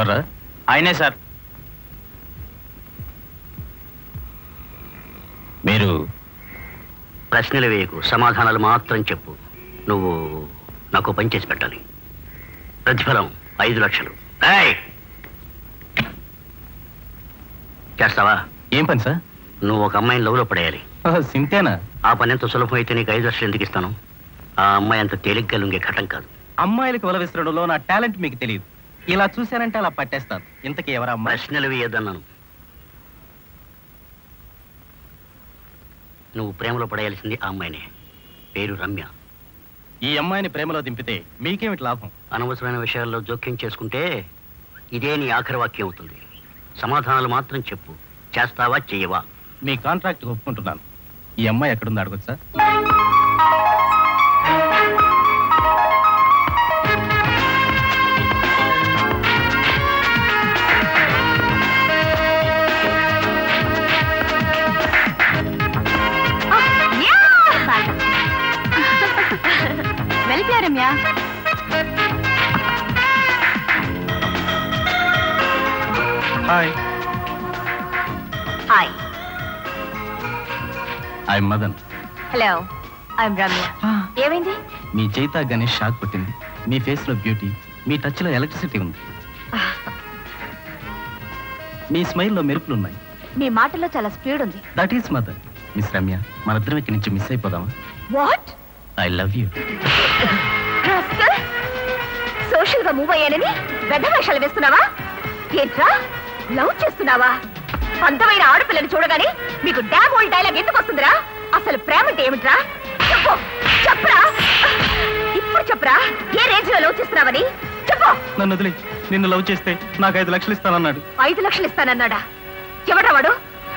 ఎవర్రా? ఆయనే సార్. మీరు ప్రశ్నలు వేయకు, సమాధానాలు మాత్రం చెప్పు. నువ్వు నాకు పని చేసి పెట్టాలి. ప్రతిఫలం 5 లక్షలు. చేస్తావా? ఏం పని సార్? నువ్వు ఒక అమ్మాయిని లవ్లో పడేయాలి. సింతేనా? ఆ పని ఎంత సులభం అయితే నీకు 5 లక్షలు ఎందుకు ఇస్తాను? ఆ అమ్మాయి అంత తేలిగ్గా లొంగే ఘటం కాదు. అమ్మాయిలకు వల విసరడంలో నా టాలెంట్ మీకు తెలియదు. ఇలా చూశానంటే అలా పట్టేస్తాను. ఇంతకీ ఎవరా అమ్మాయి? ప్రశ్నలు వేయొద్దన్నాను. నువ్వు ప్రేమలో పడేయాల్సింది ఆ అమ్మాయినే. పేరు రమ్య. ఈ అమ్మాయిని ప్రేమలో దింపితే మీకేమిటి లాభం? అనవసరమైన విషయాల్లో జోక్యం చేసుకుంటే ఇదే నీ ఆఖరి వాక్యం అవుతుంది. సమాధానాలు మాత్రం చెప్పు. చేస్తావా చెయ్యవా? మీ కాంట్రాక్ట్ ఒప్పుకుంటున్నాను. ఈ అమ్మాయి ఎక్కడుంది అడగొచ్చా? Ramya, hi. Hi. I'm Madan. Hello, I'm Ramya. ఏమైంది? మీ చైతా గణేష్ షాక్ పుట్టింది. మీ ఫేస్ లో బ్యూటీ, మీ టచ్ లో ఎలక్ట్రిసిటీ ఉంది. మీ స్మైల్ లో మెరుపులున్నాయి. మీ మాటల్లో చాలా స్పీడ్ ఉంది. That is Madan. Miss Ramya, మనిద్దరం ఇక్కడి నుంచి మిస్ అయిపోదామా? What? I love you. Social గా మూవ్ అయ్యానని పెద్ద వేషాలు వేస్తున్నావా? ఏంట్రా, లవ్ చేస్తున్నావా? అందమైన ఆడపిల్లని చూడగానే మీకు డామ్ ఓల్డ్ డైలాగ్ ఎందుకు వస్తుందిరా? అసలు ప్రేమ అంటే ఏమిట్రా? చెప్పు, చెప్పరా, ఇప్పుడు చెప్పరా, ఏ రేంజ్ లో లవ్ చేస్తున్నావని చెప్పు. నన్ను వదిలి, నిన్ను లవ్ చేస్తే నాకు 5 లక్షలు ఇస్తానన్నాడు. 5 లక్షలు ఇస్తానన్నాడా? ఎవడ్రా వాడు?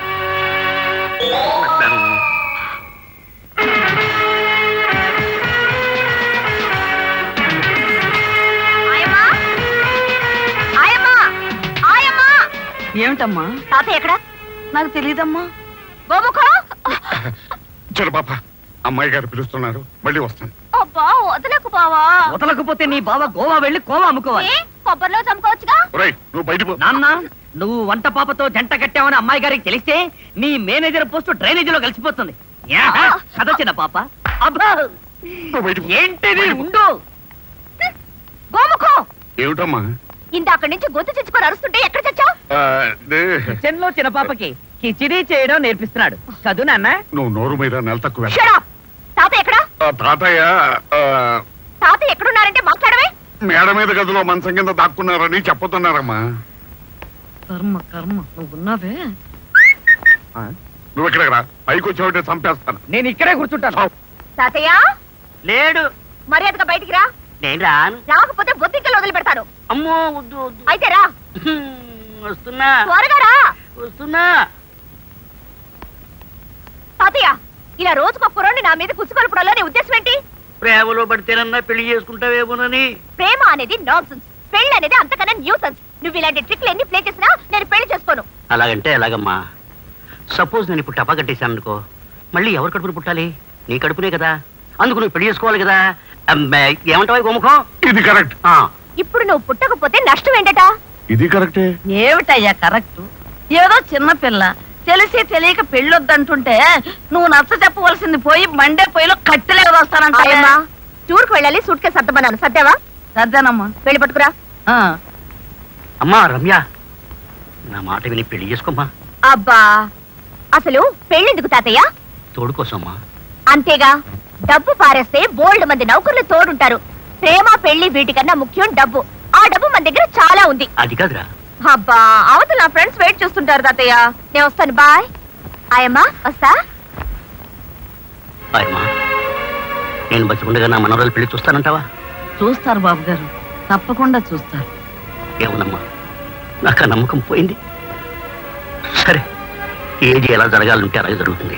ఏమిటమ్మా? తాతయ్య ఎక్కడ? నాకు తెలియదమ్మా. గోముఖం, చూడు పాప, అమ్మాయి గారు పిలుస్తున్నారు, మళ్ళీ వస్తాను. అబ్బా వదలకు బావా. వదలకపోతే నీ బావ గోవా వెళ్ళి కోవా అమ్ముకోవాలి. కొబ్బరిలో చంపుకోవచ్చుగా. నువ్వు బయట నాన్న, నువ్వు వంట పాపతో జంట కట్టావని అమ్మాయి గారికి తెలిస్తే నీ మేనేజర్ పోస్ట్ డ్రైనేజీలో కలిసిపోతుంది. కదొచ్చిన పాప. అబ్బా ఏంటిది? ఉండు. గోముఖం, ఏమిటమ్మా? ఇందాక నుంచి గొంతు చిచ్చుకొని అరుస్తుంటే ఎక్కడ చచ్చావు? కిచెన్ లో చిన్న పాపకి కిచిడీ చేయడం నేర్పిస్తున్నాడు. చదువు నాన్న. నువ్వు నోరు మీద నెల తక్కువ. తాతయ్య ఎక్కడ? తాతయ్య తాతయ్య ఎక్కడున్నారంటే మాట్లాడమే. మేడ మీద గదిలో మంచం కింద దాక్కున్నారని చెప్పతున్నారమ్మా. కర్మ కర్మ, నువ్వు ఉన్నావే. నువ్వు ఎక్కడికి రా, పైకి వచ్చావంటే చంపేస్తాను. నేను ఇక్కడే కూర్చుంటాను. తాతయ్య లేడు. మర్యాదగా బయటికి రా. నేను రాను. రాకపోతే బొద్దింకలు వదిలి పెడతాను. అమ్మో వద్దు వద్దు. అయితే రా. వస్తున్నా. త్వరగా రా. వస్తున్నా. తాతయ్య, ఇలా రోజుకొక కుర్రోడిని నా మీద కుసుకొల్పడంలో నీ ఉద్దేశం ఏంటి? ప్రేమలో పడితేనన్నా పెళ్లి చేసుకుంటావేమోనని. ప్రేమ అనేది నాన్సెన్స్, పెళ్లి అనేది అంతకన్నా న్యూసెన్స్. నువ్వు ఇలాంటి ట్రిక్లు ఎన్ని ప్లే చేసినా నేను పెళ్లి చేసుకోను. అలాగంటే ఎలాగమ్మా? సపోజ్ నేను ఇప్పుడు టపా కట్టేశాను అనుకో, మళ్ళీ ఎవరు కడుపును పుట్టాలి? నీ కడుపునే కదా. అందుకు నువ్వు పెళ్లి చేసుకోవాలి కదా. ఏమంటావు గోముఖం? ఇది కరెక్ట్. ఇప్పుడు నువ్వు పుట్టకపోతే నష్టం ఏంటట? ఇది కరెక్టే. ఏమిటయ్యా కరెక్ట్? ఏదో చిన్న పిల్ల తెలిసి తెలియక పెళ్ళొద్దంటుంటే నువ్వు నచ్చ చెప్పవలసింది పోయి మండే పొయ్యిలో కట్టెలే వస్తానంటాయమ్మా. టూర్కి వెళ్ళాలి, సూట్ కేసు సర్దమన్నాను. సర్దావా? సర్దానమ్మా. పెళ్లి పట్టుకురా. అమ్మా రమ్య, నా మాట విని పెళ్లి చేసుకోమ్మా. అబ్బా, అసలు పెళ్ళెందుకు తాతయ్య? తోడు కోసమ్మా. అంతేగా, డబ్బు పారేస్తే బోల్డ్ మంది నౌకర్లు తోడుంటారు. ప్రేమ పెళ్లి వీటికన్నా ముఖ్యం డబ్బు. ఆ డబ్బు మన దగ్గర చాలా ఉంది. అది కాదురా. అబ్బా, అవతల నా ఫ్రెండ్స్ వెయిట్ చేస్తుంటారు తాతయ్య. నేను వస్తాను. బాయ్. ఆయమ్మా వస్తా. ఆయమ్మా, నేను బతికుండగా నా మనవరాలు పెళ్లి చూస్తానంటావా? చూస్తారు బాబు గారు, తప్పకుండా చూస్తారు. ఏమోనమ్మా, నాకు ఆ నమ్మకం పోయింది. సరే, ఏది ఎలా జరగాలంటే అలాగే జరుగుతుంది.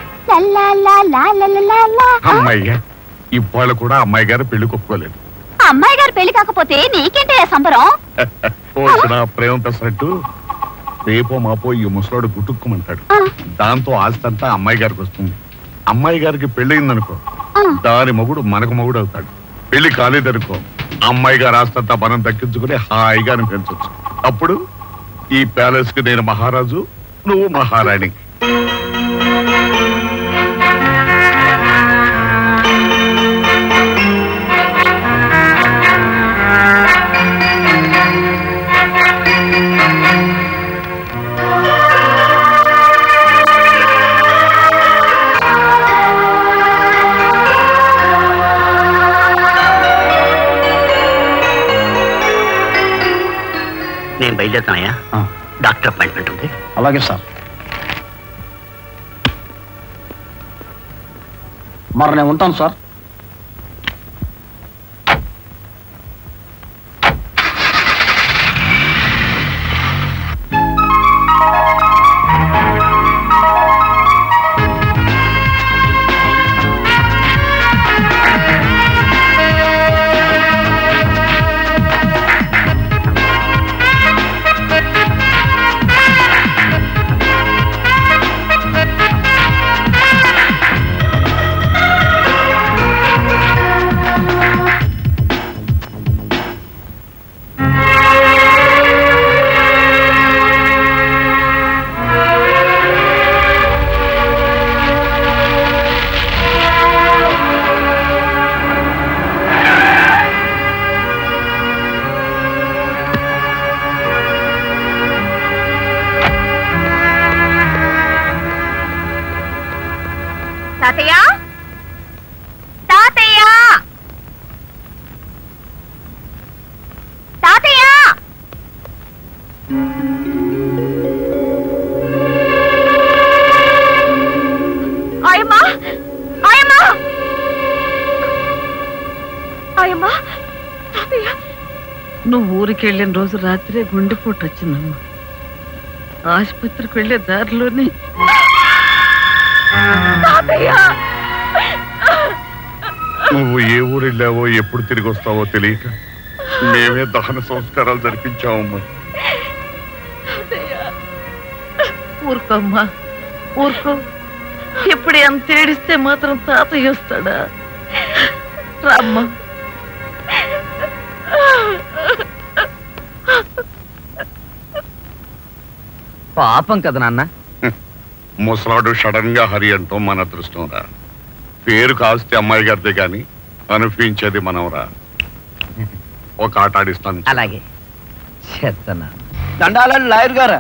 అమ్మాయి ఇవాళ కూడా అమ్మాయి గారు పెళ్లి ఒప్పుకోలేదు. అమ్మాయి గారు పెళ్లి కాకపోతే నీకేంటే సంబరం? ప్రేమ పెసరట్టు రేపో మాపో ఈ ముసలాడు గుట్టుక్కుమంటాడు. దాంతో ఆస్తంతా అమ్మాయి గారికి వస్తుంది. అమ్మాయి గారికి పెళ్ళయిందనుకో, దాని మొగుడు మనకు మొగుడు అవుతాడు. పెళ్లి కాలేదనుకో, అమ్మాయి గారు ఆస్తంతా మనం దక్కించుకుని హాయిగా పెంచొచ్చు. అప్పుడు ఈ ప్యాలెస్ కి నేను మహారాజు, నువ్వు మహారాణి. నేను బయలుదేరుతానయ్యా. డాక్టర్ అపాయింట్మెంట్ ఉంది. అలాగే సార్. మరి నేను ఉంటాను సార్. తాతయ్య, తాతయ్య, తాతయ్య! ఆయమ్మా, ఆయమ్మా, ఆయమ్మా! తాతయ్య! నువ్వు ఊరికి వెళ్ళిన రోజు రాత్రే గుండెపోటు వచ్చిందమ్మా. ఆసుపత్రికి వెళ్ళే దారిలోనే నువ్వు ఏ ఊరు వెళ్ళావో, ఎప్పుడు తిరిగి వస్తావో తెలియక మేమే దహన సంస్కారాలు జరిపించామమ్మా. ఊరుకోమ్మా, ఊరుకో. ఇప్పుడు ఎంత ఏడిస్తే మాత్రం తాతయ్య వస్తాడా? రామ్మా. పాపం కదా నాన్న. ముసలాడు సడన్ గా హరి అంటాం మన అదృష్టం రా. పేరు కాస్తే అమ్మాయి గారిదే గాని అనిపించేది మనం రా. ఒక ఆట ఆడిస్తాను. అలాగే చేస్తాను. దండాలండి లాయర్ గారా,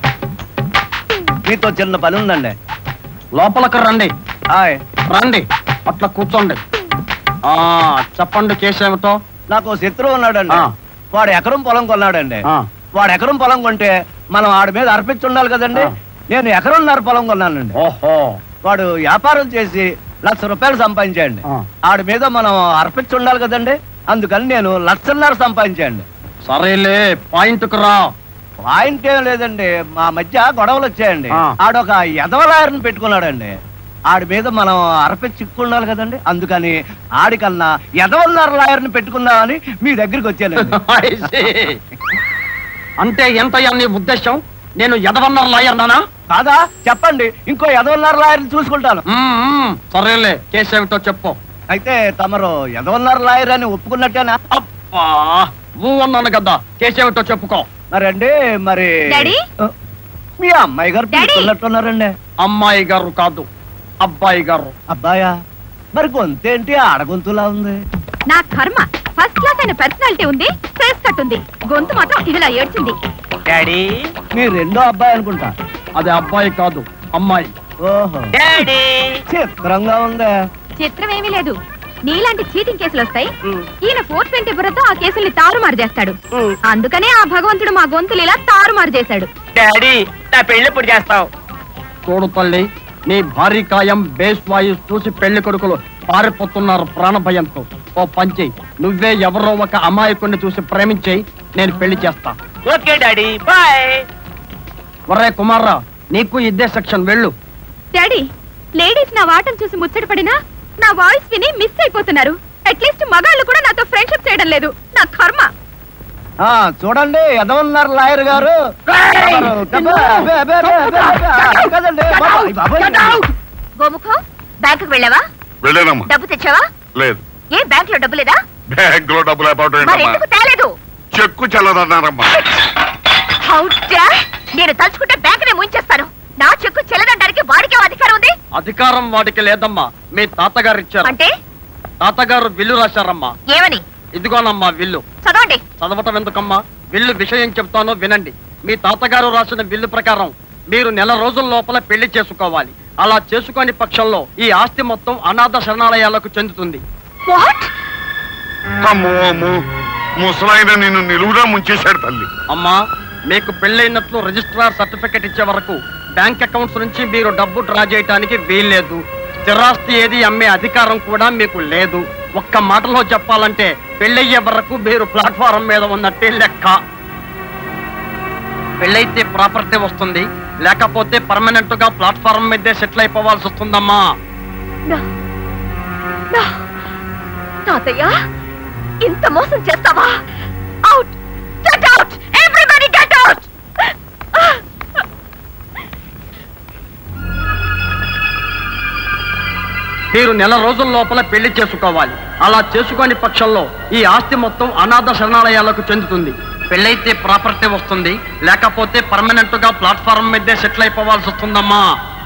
మీతో చిన్న పని ఉందండి. లోపలికి రండి. రండి, అట్లా కూర్చోండి. చెప్పండి, కేసేమిటో. నాకు శత్రువు ఉన్నాడండి. వాడు ఎకరం పొలం కొన్నాడండి. వాడు ఎకరం పొలం కొంటే మనం ఆడి మీద అర్పించి ఉండాలి కదండి. నేను ఎకరంన్నర పొలం కొన్నానండి. ఓహో. వాడు వ్యాపారం చేసి ₹1,00,000 సంపాదించండి. ఆడి మీద మనం అర్పించి ఉండాలి కదండి. అందుకని నేను ₹1,50,000 సంపాదించండి. సరేలే, పాయింట్కు రా. పాయింట్ ఏం లేదండి, మా మధ్య గొడవలు వచ్చాయండి. ఆడొక ఎదవలాయర్ని పెట్టుకున్నాడండి. ఆడి మీద మనం అర్పించుకుండాలి కదండి. అందుకని ఆడికన్నా ఎదవన్నర లాయర్ని పెట్టుకుందామని మీ దగ్గరికి వచ్చానండి. అంటే ఎంతయ్యా నీ ఉద్దేశం? నేను ఎదవన్నర లాయర్ నానా? కాదా, చెప్పండి. ఇంకో ఎదవన్నర లాయర్ని చూసుకుంటాను. సరేలే, కేసేమిటో చెప్పు. అయితే తమరు ఎదవన్నర లాయర్ అని ఒప్పుకున్నట్టేనా? అబ్బా, అన్నాను కదా. కేసేమిటో చెప్పుకో. మరండి, మరి మీ అమ్మాయి గారు పిలుస్తున్నట్టున్నారండి. అమ్మాయి గారు కాదు, అబ్బాయి గారు. అబ్బాయా? మరి గొంతేంటి ఆడగొంతులా ఉంది? నా కర్మ. ఫస్ట్ క్లాస్ అయిన పర్సనాలిటీ ఉంది, ఫేస్ కట్ ఉంది, గొంతు మాత్రం ఇలా ఏడ్చింది. డాడీ, మీ రెండో అబ్బాయి అనుకుంటా. అది అబ్బాయి కాదు, అమ్మాయి. ఓహో. డాడీ, చిత్రంగా ఉందా? చిత్రం ఏమీ లేదు. నీలాంటి చీటింగ్ కేసులు వస్తాయి. ఈయన 420 బుర్రతో ఆ కేసుల్ని తారుమారు చేస్తాడు. అందుకనే ఆ భగవంతుడు మా గొంతులు ఇలా తారుమారు చేశాడు. డాడీ, నా పెళ్లి ఎప్పుడు చేస్తావు? చూడు తల్లి, నీ భారీ కాయం బేస్ వాయిస్ చూసి పెళ్లి కొడుకులు పారిపోతున్నారు ప్రాణ భయంతో. ఓ పంచి, నువ్వే ఎవరో ఒక అమాయకుడిని చూసి ప్రేమించేయి, నేను పెళ్లి చేస్తా. Okay daddy, bye. ఒరే కుమార్రా, నీకు ఇదే సెక్షన్, వెళ్ళు. డాడీ, లేడీస్ నా వాటం చూసి ముచ్చటపడినా నా వాయిస్ విని మిస్ అయిపోతున్నారు. అట్లీస్ట్ మగాళ్ళు కూడా నాతో ఫ్రెండ్షిప్ చేయడం లేదు. నా కర్మ. చూడండి, ఎదవన్నారు లాయర్ గారు. గోముఖం, బ్యాంకుకు వెళ్ళావా? వెళ్ళానమ్మా. డబ్బు తెచ్చావా? లేదు. ఏ బ్యాంక్ లో డబ్బు లేదా? బ్యాంక్ లో డబ్బులు మరి ఎందుకు తేలేదు? చెక్కు చెల్లదన్నారమ్మా. నేను తలుచుకుంటే బ్యాంకునే ముంచేస్తాను. నా చెక్కు చెల్లదండానికి వాడికి అధికారం ఉంది. అధికారం వాడికి లేదమ్మా, మీ తాతగారు ఇచ్చారు. అంటే తాతగారు విల్లు రాశారమ్మా. ఏమని? ఇదిగోనమ్మా విల్లు. చదవండి. చదవటం ఎందుకమ్మా, విల్లు విషయం చెప్తానో వినండి. మీ తాతగారు రాసిన బిల్లు ప్రకారం మీరు నెల రోజుల లోపల పెళ్లి చేసుకోవాలి. అలా చేసుకోని పక్షంలో ఈ ఆస్తి మొత్తం అనాథ శరణాలయాలకు చెందుతుంది. ముసలాయన నిన్ను నిలువుగా ముంచేశాడు తల్లి. అమ్మా, మీకు పెళ్ళైనట్లు రిజిస్ట్రార్ సర్టిఫికెట్ ఇచ్చే వరకు బ్యాంక్ అకౌంట్స్ నుంచి మీరు డబ్బు డ్రా చేయడానికి వీల్లేదు. స్థిరాస్తి ఏది అమ్మే అధికారం కూడా మీకు లేదు. ఒక్క మాటలో చెప్పాలంటే పెళ్ళయ్యే వరకు మీరు ప్లాట్ఫారం మీద ఉన్నట్టే లెక్క. పెళ్ళైతే ప్రాపర్టీ వస్తుంది, లేకపోతే పర్మనెంట్ గా ప్లాట్ఫారం మీదే సెటిల్ అయిపోవాల్సి వస్తుందమ్మా. తాతయ్య, ఇంత మోసం చేస్తావా? Out! Get out! Everybody get out! మీరు నెల రోజుల లోపల పెళ్లి చేసుకోవాలి. అలా చేసుకోని పక్షంలో ఈ ఆస్తి మొత్తం అనాథ శరణాలయాలకు చెందుతుంది. పెళ్ళైతే ప్రాపర్టీ వస్తుంది, లేకపోతే పర్మనెంట్ గా ప్లాట్ఫారం మీదే సెటిల్ అయిపోవాల్సి వస్తుందమ్మా.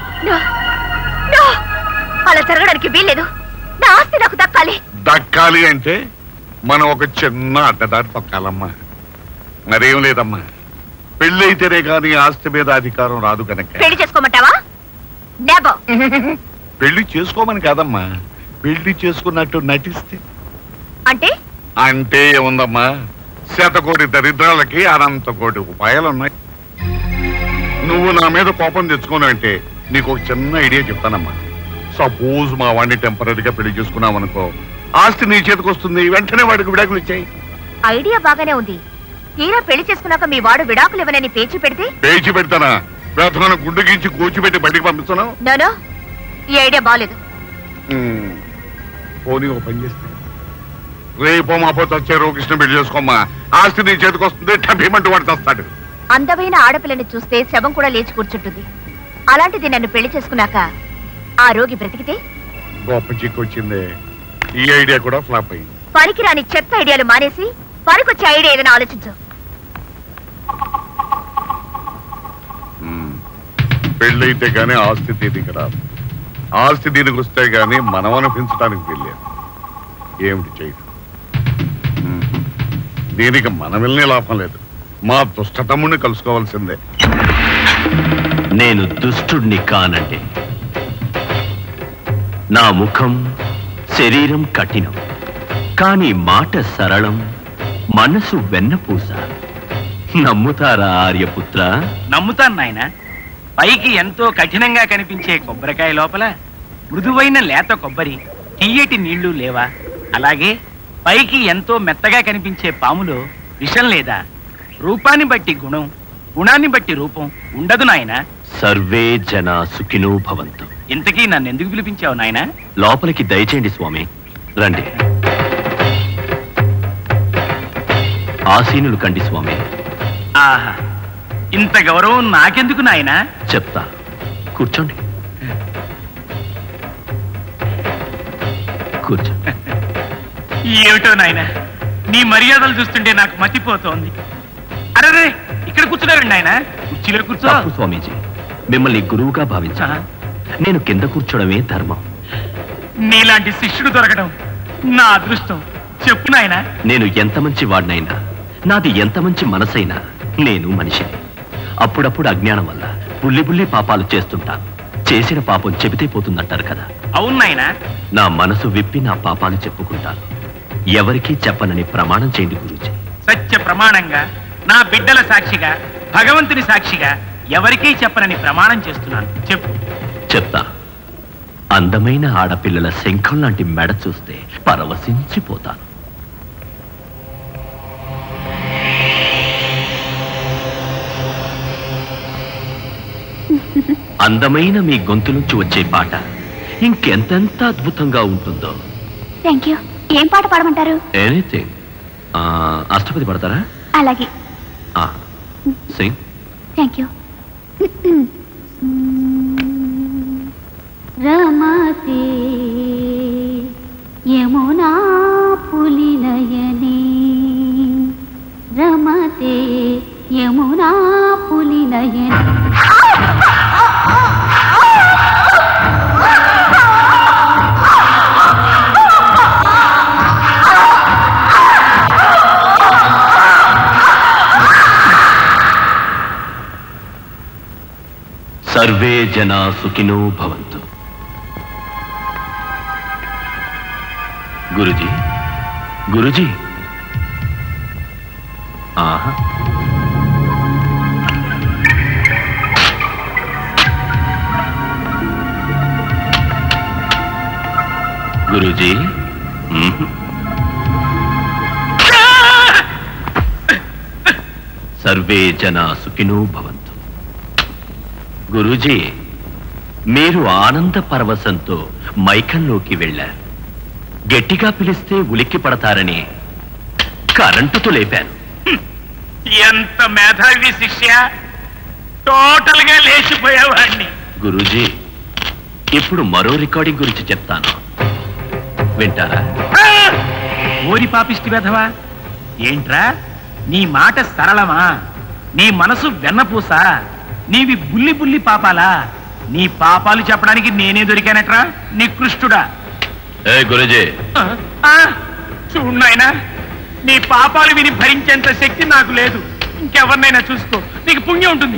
అలా జరగడానికి వీల్లేదు. నా ఆస్తి నాకు దక్కాలి. దక్కాలి అంటే మనం ఒక చిన్న అడ్డదారి తొక్కాలమ్మా. మరేం లేదమ్మా, పెళ్లి అయితేనే కానీ ఆస్తి మీద అధికారం రాదు కనుక. పెళ్లి చేసుకోమంటావా? నెవర్. పెళ్లి చేసుకోమని కాదమ్మా, పెళ్లి చేసుకున్నట్టు నటిస్తే. అంటే అంటే ఏముందమ్మా, శతకోటి దరిద్రాలకి అనంత కోటి ఉపాయాలున్నాయి. నువ్వు నా మీద కోపం తెచ్చుకోను అంటే నీకు ఒక చిన్న ఐడియా చెప్తానమ్మా. సపోజ్ మా వాడిని టెంపరీగా పెళ్లి చేసుకున్నావు అనుకో, ఆస్తి నీ చేతికి వస్తుంది, వెంటనే వాడికి విడాకులు ఇచ్చాయి. ఐడియా బాగానే ఉంది. తీరా పెళ్లి చేసుకున్నాక మీ వాడు విడాకులు ఇవ్వనని పేచి పెడితే? పేచి పెడతానా? వేతనాన్ని గుండు గీంచి కూర్చిపెట్టి బయటికి పంపిస్తాను. నో, ఈ ఐడియా బాలేదు. పోనీ ఓ పని చేస్తే రేపో మాపో వచ్చే రోకృష్ణ పెళ్లి చేసుకోమ్మా, ఆస్తి నీ చేతికి వస్తుంది, టంపేమంటూ వాడు చేస్తాడు. అందమైన ఆడపిల్లని చూస్తే శవం కూడా లేచి కూర్చుంటుంది. అలాంటిది నన్ను పెళ్లి చేసుకున్నాక ఆ రోగి బ్రతికితే? గొప్ప చిక్కు వచ్చిందే. ఈ ఐడియా కూడా ఫ్లాప్ అయింది. పనికిరాని చెత్త ఐడియాలు మానేసి పనికొచ్చే ఐడియా ఏదైనా ఆలోచించు. పెళ్ళైతే గానీ ఆస్తి దీనికి రాదు, ఆస్తి దీనికి వస్తే గానీ మనం అనిపించడానికి వెళ్ళాను. ఏమిటి చేయటం? దీనికి మనం వెళ్ళే లాభం లేదు. మా దుష్టతమ్ముడిని కలుసుకోవాల్సిందే. నేను దుష్టుడిని కానండి. నా ముఖం శరీరం కఠినం, కానీ మాట సరళం, మనసు వెన్నపూస. నమ్ముతారా ఆర్యపుత్ర? నమ్ముతాను నాయన. పైకి ఎంతో కఠినంగా కనిపించే కొబ్బరికాయ లోపల మృదువైన లేత కొబ్బరి, తీయటి నీళ్లు లేవా? అలాగే పైకి ఎంతో మెత్తగా కనిపించే పాములో విషం లేదా? రూపాన్ని బట్టి గుణం, గుణాన్ని బట్టి రూపం ఉండదు నాయన. సర్వే జనా సుఖినో భవంతు. ఇంతకీ నన్ను ఎందుకు పిలిపించావు నాయన? లోపలికి దయచేయండి స్వామి. రండి. ఆసీనులు కండి స్వామి. ఆహా, ఇంత గౌరవం నాకెందుకు నాయన? చెప్తా, కూర్చోండి. కూర్చో. ఏమిటో నాయన, నీ మర్యాదలు చూస్తుంటే నాకు మతిపోతోంది. అరే, ఇక్కడ కూర్చున్నారండి నాయన, కుర్చీలో కూర్చో. తప్పు స్వామీజీ, మిమ్మల్ని గురువుగా భావించా. నేను కింద కూర్చోవడమే ధర్మం. నీలాంటి శిష్యుడు దొరకడం నా అదృష్టం. చెప్పు నాయన. నేను ఎంత మంచి వాడినైనా, నాది ఎంత మంచి మనసైనా, నేను మనిషిని. అప్పుడప్పుడు అజ్ఞానం వల్ల బుల్లి బుల్లి పాపాలు చేస్తుంటాను. చేసిన పాపం చెబితే పోతుందంటారు కదా. అవును నాయన. నా మనసు విప్పి నా పాపాలు చెప్పుకుంటాను. ఎవరికీ చెప్పనని ప్రమాణం చేయండి గురూజీ. సత్య ప్రమాణంగా, నా బిడ్డల సాక్షిగా, భగవంతుని సాక్షిగా ఎవరికీ చెప్పనని ప్రమాణం చేస్తున్నాను. చెప్పు. చెప్తా. అందమైన ఆడపిల్లల శంఖం లాంటి మెడ చూస్తే పరవశించిపోతాను. అందమైన మీ గొంతు నుంచి వచ్చే పాట ఇంకెంతెంత అద్భుతంగా ఉంటుందో. Thank you. ఏం పాట పాడమంటారు? ఎనీథింగ్. అష్టపది పడతారా? అలాగే. సింగ్. Thank you. రమతే యమునా పులినయనే రమతే యమునా పులినయన సర్వే జనా సుఖినో భవంతు. గురుజీ, గురుజీ. ఆహా, గురుజీ. సర్వే జనా సుఖినో భవంతు. గురూజీ, మీరు ఆనంద పరవశంతో మైకంలోకి వెళ్ళారు. గట్టిగా పిలిస్తే ఉలిక్కి పడతారని కరెంటుతో లేపాను. ఎంత మేధావి శిష్య, టోటల్ గా లేచిపోయేవాడిని. గురూజీ, ఇప్పుడు మరో రికార్డింగ్ గురించి చెప్తాను, వింటారా? ఓరి పాపిష్టి వెధవా, ఏంట్రా నీ మాట సరళమా? నీ మనసు వెన్నపూస? నీవి బుల్లి బుల్లి పాపాలా? నీ పాపాలు చెప్పడానికి నేనే దొరికానట్రా నికృష్టుడా. ఏ గురూజీ, చూడు నాయనా, నీ పాపాలు విని భరించేంత శక్తి నాకు లేదు. ఇంకెవరినైనా చూసుకో, నీకు పుణ్యం ఉంటుంది.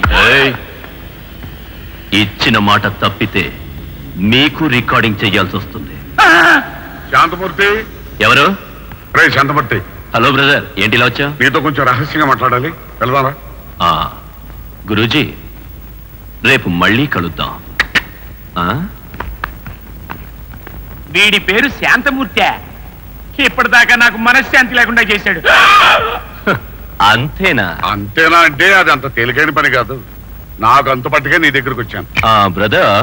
ఇచ్చిన మాట తప్పితే మీకు రికార్డింగ్ చెయ్యాల్సి వస్తుంది. శాంతమూర్తి. ఎవరు? రే శాంతమూర్తి. హలో బ్రదర్, ఏంటి ఇలా వచ్చా? నీతో కొంచెం రహస్యంగా మాట్లాడాలి, వెళ్దారా? గురూజీ, రేపు మళ్ళీ కలుద్దాం. వీడి పేరు శాంతమూర్తి. ఇప్పటిదాకా నాకు మనశ్శాంతి లేకుండా చేశాడు. అంతేనా? అంతేనా అంటే అది అంత తేలికైన పని కాదు. నాకు అంత పట్టుగా నీ దగ్గరకు వచ్చాను. బ్రదర్,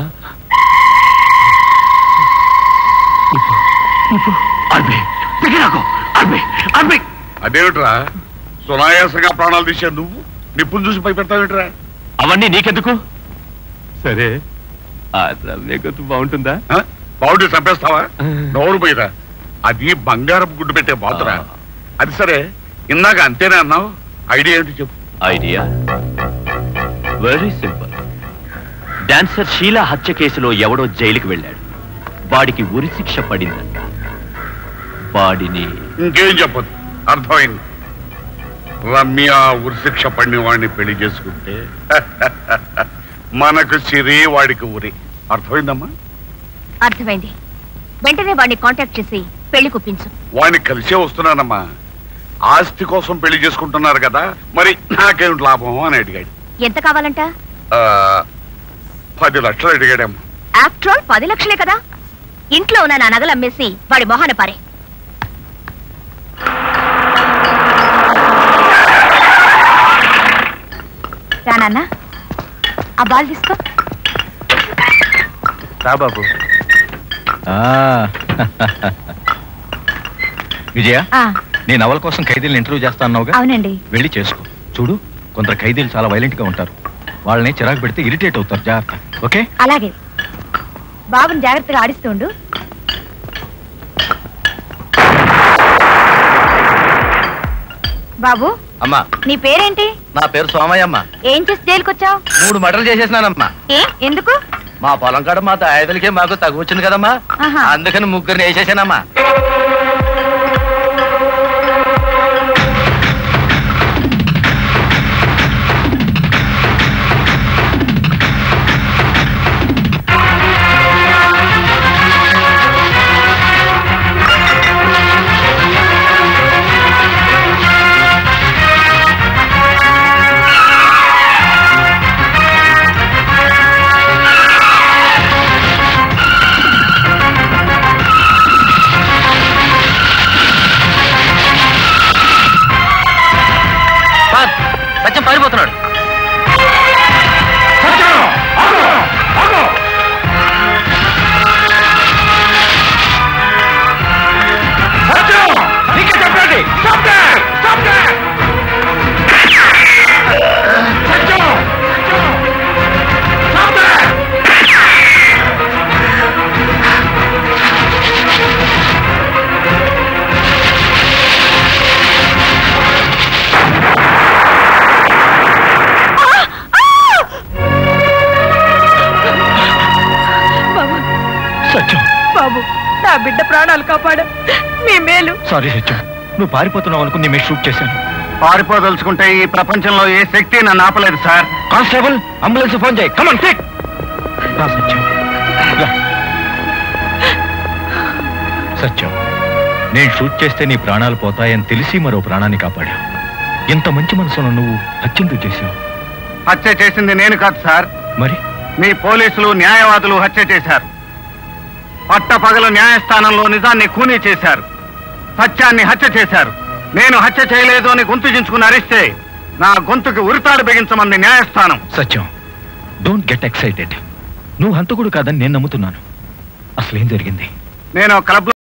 అదేమిట్రా సునాయాసంగా ప్రాణాలు తీశావు నువ్వు? నిప్పును చూసి భయపెడతావేట్రా? అవన్నీ నీకెందుకు? సరే, ఆ రమ్య గొంతు బాగుంటుందా? బాగుంటే చంపేస్తావా? నోరు పోయిరా, అది బంగారపు గుడ్డు పెట్టే బాతురా. అది సరే, ఇందాక అంతేనా అన్నావు? ఐడియా ఏంటి చెప్పు. Idea very simple. Dancer Sheela హత్య కేసులో ఎవడో జైలుకి వెళ్ళాడు. వాడికి ఉరి శిక్ష పడిందంట. వాడిని ఇంకేం చెప్పదు, అర్థమైంది. రమ్య ఉరిశిక్ష పడిన వాడిని పెళ్లి చేసుకుంటే మనకు సిరి, వాడికి ఉరి. అర్థమైందమ్మా? అర్థమైంది. వెంటనే వాడిని కాంటాక్ట్ చేసి పెళ్లి కుప్పించు. వాడిని కలిసే వస్తున్నానమ్మా. ఆస్తి కోసం పెళ్లి చేసుకుంటున్నారు కదా, మరి నాకేమిటి లాభం అని అడిగాడు. ఎంత కావాలంట? 10 లక్షలు అడిగాడమ్మా. ఆఫ్టర్ ఆల్ 10 లక్షలే కదా. ఇంట్లో ఉన్న నా నగలు అమ్మేసి వాడి మొహాన పారే. రానన్నా, ఆ బాల్ తీసుకో. రా బాబు. విజయ, నీ నవల కోసం ఖైదీలను ఇంటర్వ్యూ చేస్తా అన్నావుగా? అవునండి. వెళ్ళి చేసుకో. చూడు, కొందరు ఖైదీలు చాలా వైలెంట్ గా ఉంటారు. వాళ్ళని చిరాకు పెడితే ఇరిటేట్ అవుతారు. జాగ్రత్త. ఓకే? అలాగే. బాబుని జాగ్రత్తగా ఆడిస్తుండు. బాబు. అమ్మా. నీ పేరేంటి? నా పేరు సోమయ్యమ్మ. ఏం చేసి జైలుకొచ్చావు? 3 మర్డర్లు చేసేసినానమ్మా. ఎందుకు? మా పొలం కాడ మా తాయదులకే మాకు తగు వచ్చింది కదమ్మా, అందుకని 3 వేసేసానమ్మా. సత్యం పారిపోతున్నాడు. బిడ్డ ప్రాణాలు కాపాడు మీ మేలు. సారీ సత్యం, నువ్వు పారిపోతున్నావు అనుకుని నీ మీద షూట్ చేశాను. పారిపోదలుచుకుంటే ఈ ప్రపంచంలో ఏ శక్తి నన్ను ఆపలేదు సార్. కానిస్టేబుల్, అంబులెన్స్ ఫోన్ చేయి. Come on. రా సత్యం, రా. సత్యం, నేను షూట్ చేస్తే నీ ప్రాణాలు పోతాయని తెలిసి మరో ప్రాణాన్ని కాపాడా. ఇంత మంచి మనసును నువ్వు హత్యందుకు చేశావు. హత్య చేసింది నేను కాదు సార్. మరి మీ పోలీసులు న్యాయవాదులు హత్య చేశారు. పట్టపగలు న్యాయస్థానంలో నిజాన్ని ఖూనీ చేశారు, సత్యాన్ని హత్య చేశారు. నేను హత్య చేయలేదు అని గొంతు చించుకుని అరిస్తే నా గొంతుకి ఉరితాడు బిగించమంది న్యాయస్థానం. Satyam, don't get excited. నువ్వు హంతకుడు కాదని నేను నమ్ముతున్నాను. అసలేం జరిగింది? నేను club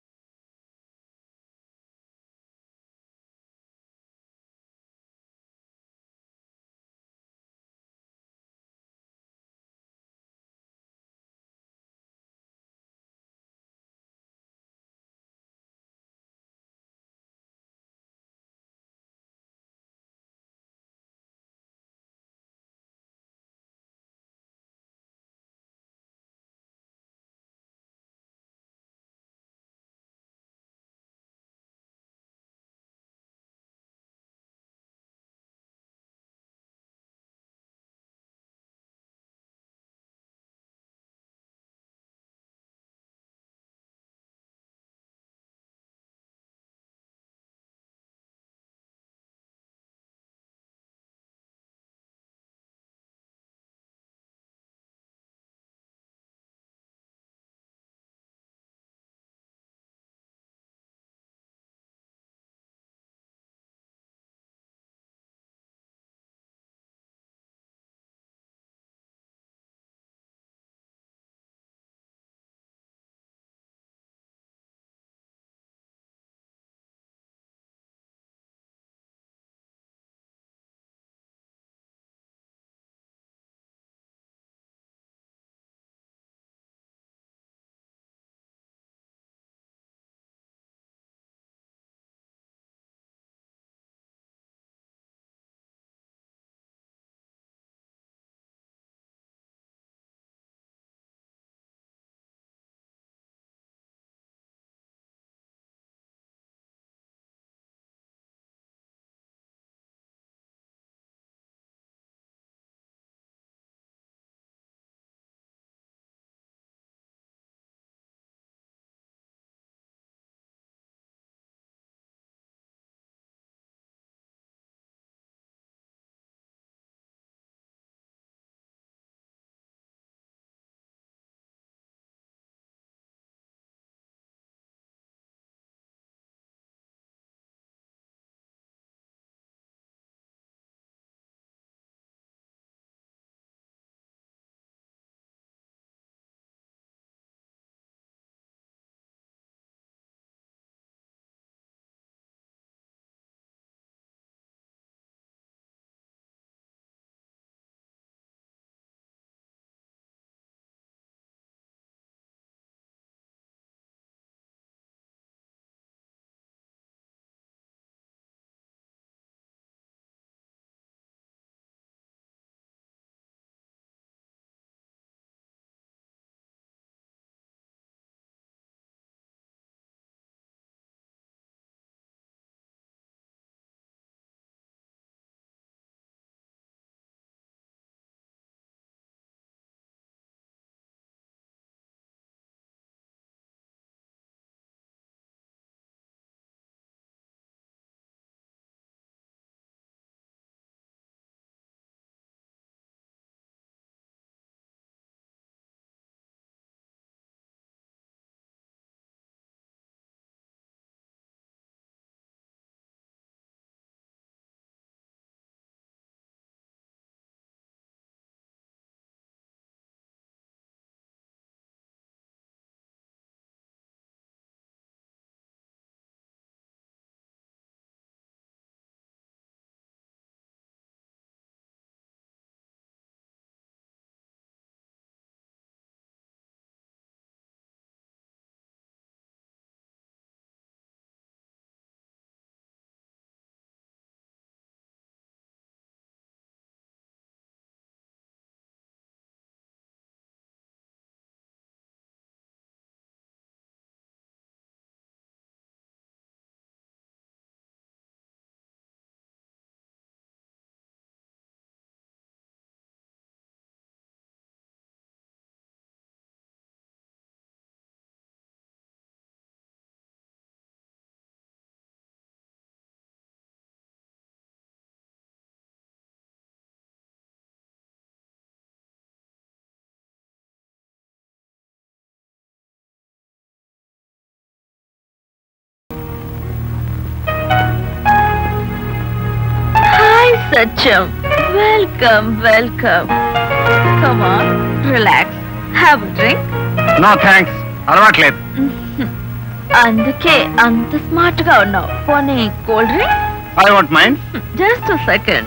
Sachyam, welcome, welcome. Come on, relax. Have a drink. No thanks, అలవాట్లేదు. అందుకే అంత స్మార్ట్ గా ఉన్నావు. పోనీ cool drink? I want mind. Just a second.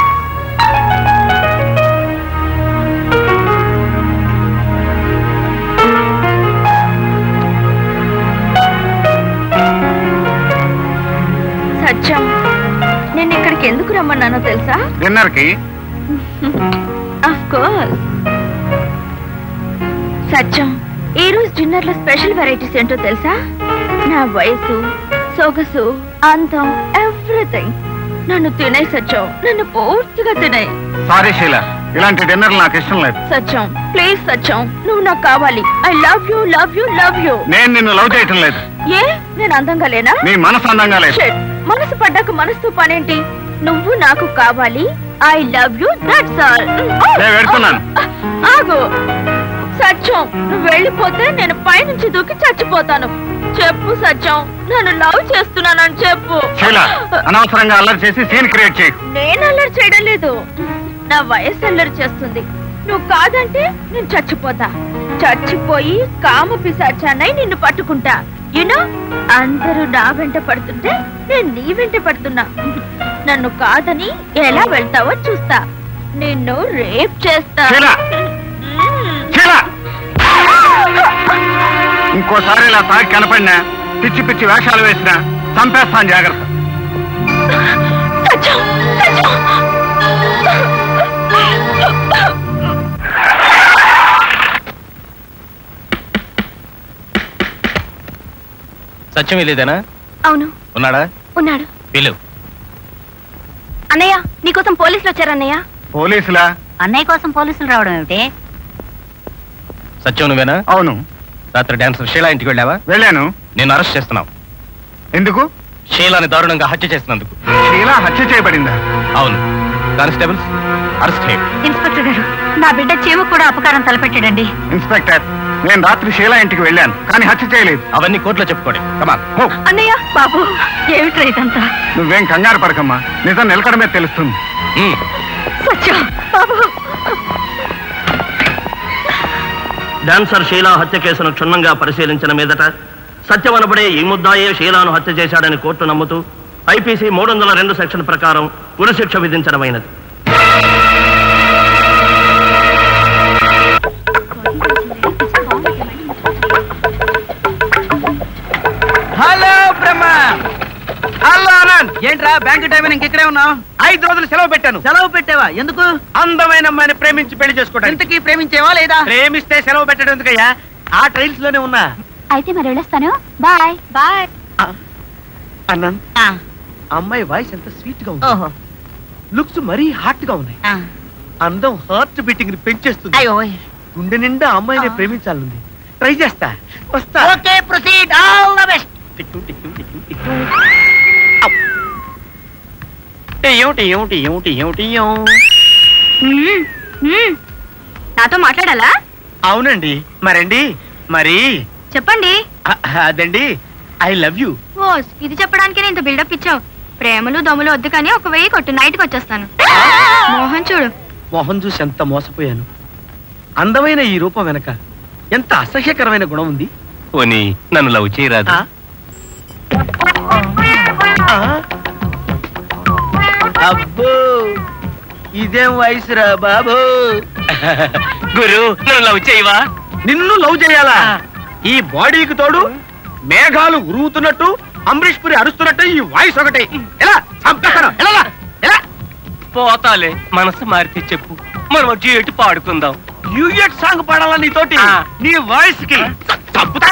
Satyam, నేను ఇక్కడికి ఎందుకు రమ్మన్నానో తెలుసా? డిన్నర్ కి. Of course. సత్యం, ఈ రోజు డిన్నర్ లో స్పెషల్ వెరైటీస్ ఏంటో తెలుసా? నా వయసు, సొగసు, అందం, ఎవ్రీథింగ్. నన్ను తినే సత్యం, నన్ను పూర్తిగా తినే. సారీ శీలా, ఇలాంటి డిన్నర్ నాకు ఇష్టం లేదు. సత్యం, ప్లీజ్ సత్యం, నువ్వు నాకు కావాలి. I love you, love you, love you. నేను నిన్ను లవ్ చేయటం లేదు. ఏ, నేను అందంగా లేనా? నీ మనసు అందంగా లేదు. మనసు పడ్డాక మనసుతో పనేంటి? నువ్వు నాకు కావాలి. I love you, that's all. నేను వెళ్తున్నాను. ఆగు సత్యం, నువ్వు వెళ్ళిపోతే నేను పైనుంచి దూకి చచ్చిపోతాను. చెప్పు సత్యం, నన్ను లవ్ చేస్తున్నానని చెప్పు. అనవసరంగా అల్లరి చేసి సీన్ క్రియేట్ చేయి. నేను అల్లరి చేయడం లేదు, నా వయసు అల్లరి చేస్తుంది. నువ్వు కాదంటే నేను చచ్చిపోతా. చచ్చిపోయి కామ పిశాచాన్నై నిన్ను పట్టుకుంటా. యూనో, అందరూ నా వెంట పడుతుంటే నేను నీ వెంట పడుతున్నా. నన్ను కాదని ఎలా వెళ్తావో చూస్తా. నిన్ను రేప్ చేస్తా. ఇంకోసారి ఇలా తాగి కనపడినా, పిచ్చి పిచ్చి వేషాలు వేసినా చంపేస్తాను, జాగ్రత్త. సత్యం వెళ్ళేదేనా? అవును. ఉన్నాడా? ఉన్నాడు. పిలు. అన్నయ్య, నీకోసం పోలీసులు వచ్చారన్నయ్య. పోలీసులా? అన్నయ్య కోసం పోలీసులు రావడం ఏమిటి? సత్యం నువ్వేనా? అవును. రాత్రి డాన్సర్ షీలా ఇంటికి వెళ్ళావా? వెళ్ళాను. నేను అరెస్ట్ చేస్తున్నావు. ఎందుకు? షీలాని దారుణంగా హత్య చేసినందుకు. షీలా హత్య చేయబడిందా? అవును. కానిస్టేబుల్స్, అరెస్ట్ చేయండి. ఇన్స్పెక్టర్ గారు, నా బిడ్డ చీమ కూడా అపకారం తలపెట్టాడండి. ఇన్స్పెక్టర్, నేను రాత్రి షీలా ఇంటికి వెళ్ళాను, కానీ హత్య చేయలేదు. అవన్నీ కోర్టులో చెప్పుకోండి. అన్నయ్య, బాబు, ఏమిట్రా ఇదంతా? నువ్వేం కంగారు పడకమ్మా, నిజం నిలకడమే తెలుస్తుంది. సత్యం, బాబు. డాన్సర్ షీలా హత్య కేసును క్షుణ్ణంగా పరిశీలించిన మీదట సత్యం అనబడే ఈ ముద్దాయే షీలాను హత్య చేశాడని కోర్టు నమ్ముతూ ఐపీసీ 302 సెక్షన్ ప్రకారం ఉరిశిక్ష విధించడమైనది. హలో బ్రహ్మ. హలో ఆనంద్. ఏంట్రా బ్యాంక్ టైం ఇంకెక్కడే ఉన్నావు? 5 రోజులు సెలవు పెట్టాను. సెలవు పెట్టావా? ఎందుకు? అందమైన అమ్మాయిని ప్రేమించి పెళ్లి చేసుకోవడం. ఇంతకీ ప్రేమించేవా లేదా? ప్రేమిస్తే సెలవు పెట్టడం ఎందుకయ్యా? ఆ ట్రైల్స్ లోనే ఉన్నా. అయితే మరి వెళ్ళొస్తాను. Bye bye. అనంద్, అమ్మాయి వాయిస్ ఎంత స్వీట్ గా ఉంది. లుక్స్ మరీ హాట్ గా ఉన్నాయి. అందం హార్ట్ బీటింగ్ ని పెంచేస్తుంది. గుండె నిండా అమ్మాయిని ప్రేమించాలండి. ట్రై చేస్తా, వస్తా. Okay, proceed. All the best. నాతో మాట్లాడాలా? అవునండి. మరండి, మరి చెప్పండి. అదండి, ఐ లవ్ యూ. ఓస్, ఇది చెప్పడానికి ఇంత బిల్డప్ ఇచ్చావు. ప్రేమలు దమ్ములు వద్దు కానీ 1000 కొట్టు, నైట్కి వచ్చేస్తాను. మోహన్ చూడు. మోహన్ చూసి ఎంత మోసపోయాను. అందమైన ఈ రూపం వెనక ఎంత అసహ్యకరమైన గుణం ఉంది. పోనీ నన్ను లవ్ చేయరాదు? అబ్బో, ఇదేం వయసురా బాబు. గురు, నన్ను లవ్ చేయవా? నిన్ను లవ్ చేయాలా? ఈ బాడీకి తోడు మేఘాలు ఉరుగుతున్నట్టు, అంబరీష్ పురి అరుస్తున్నట్టు ఈ వాయిస్ ఒకటి. ఎలా చంపేస్తాను? ఎలా ఎలా? పోతాలే, మనసు మారితే చెప్పు, మనం డ్యూయట్ పాడుకుందాం. డ్యూయట్ సాంగ్ పాడాలా నీతోటి? నీ వాయిస్ కి చంపుతా.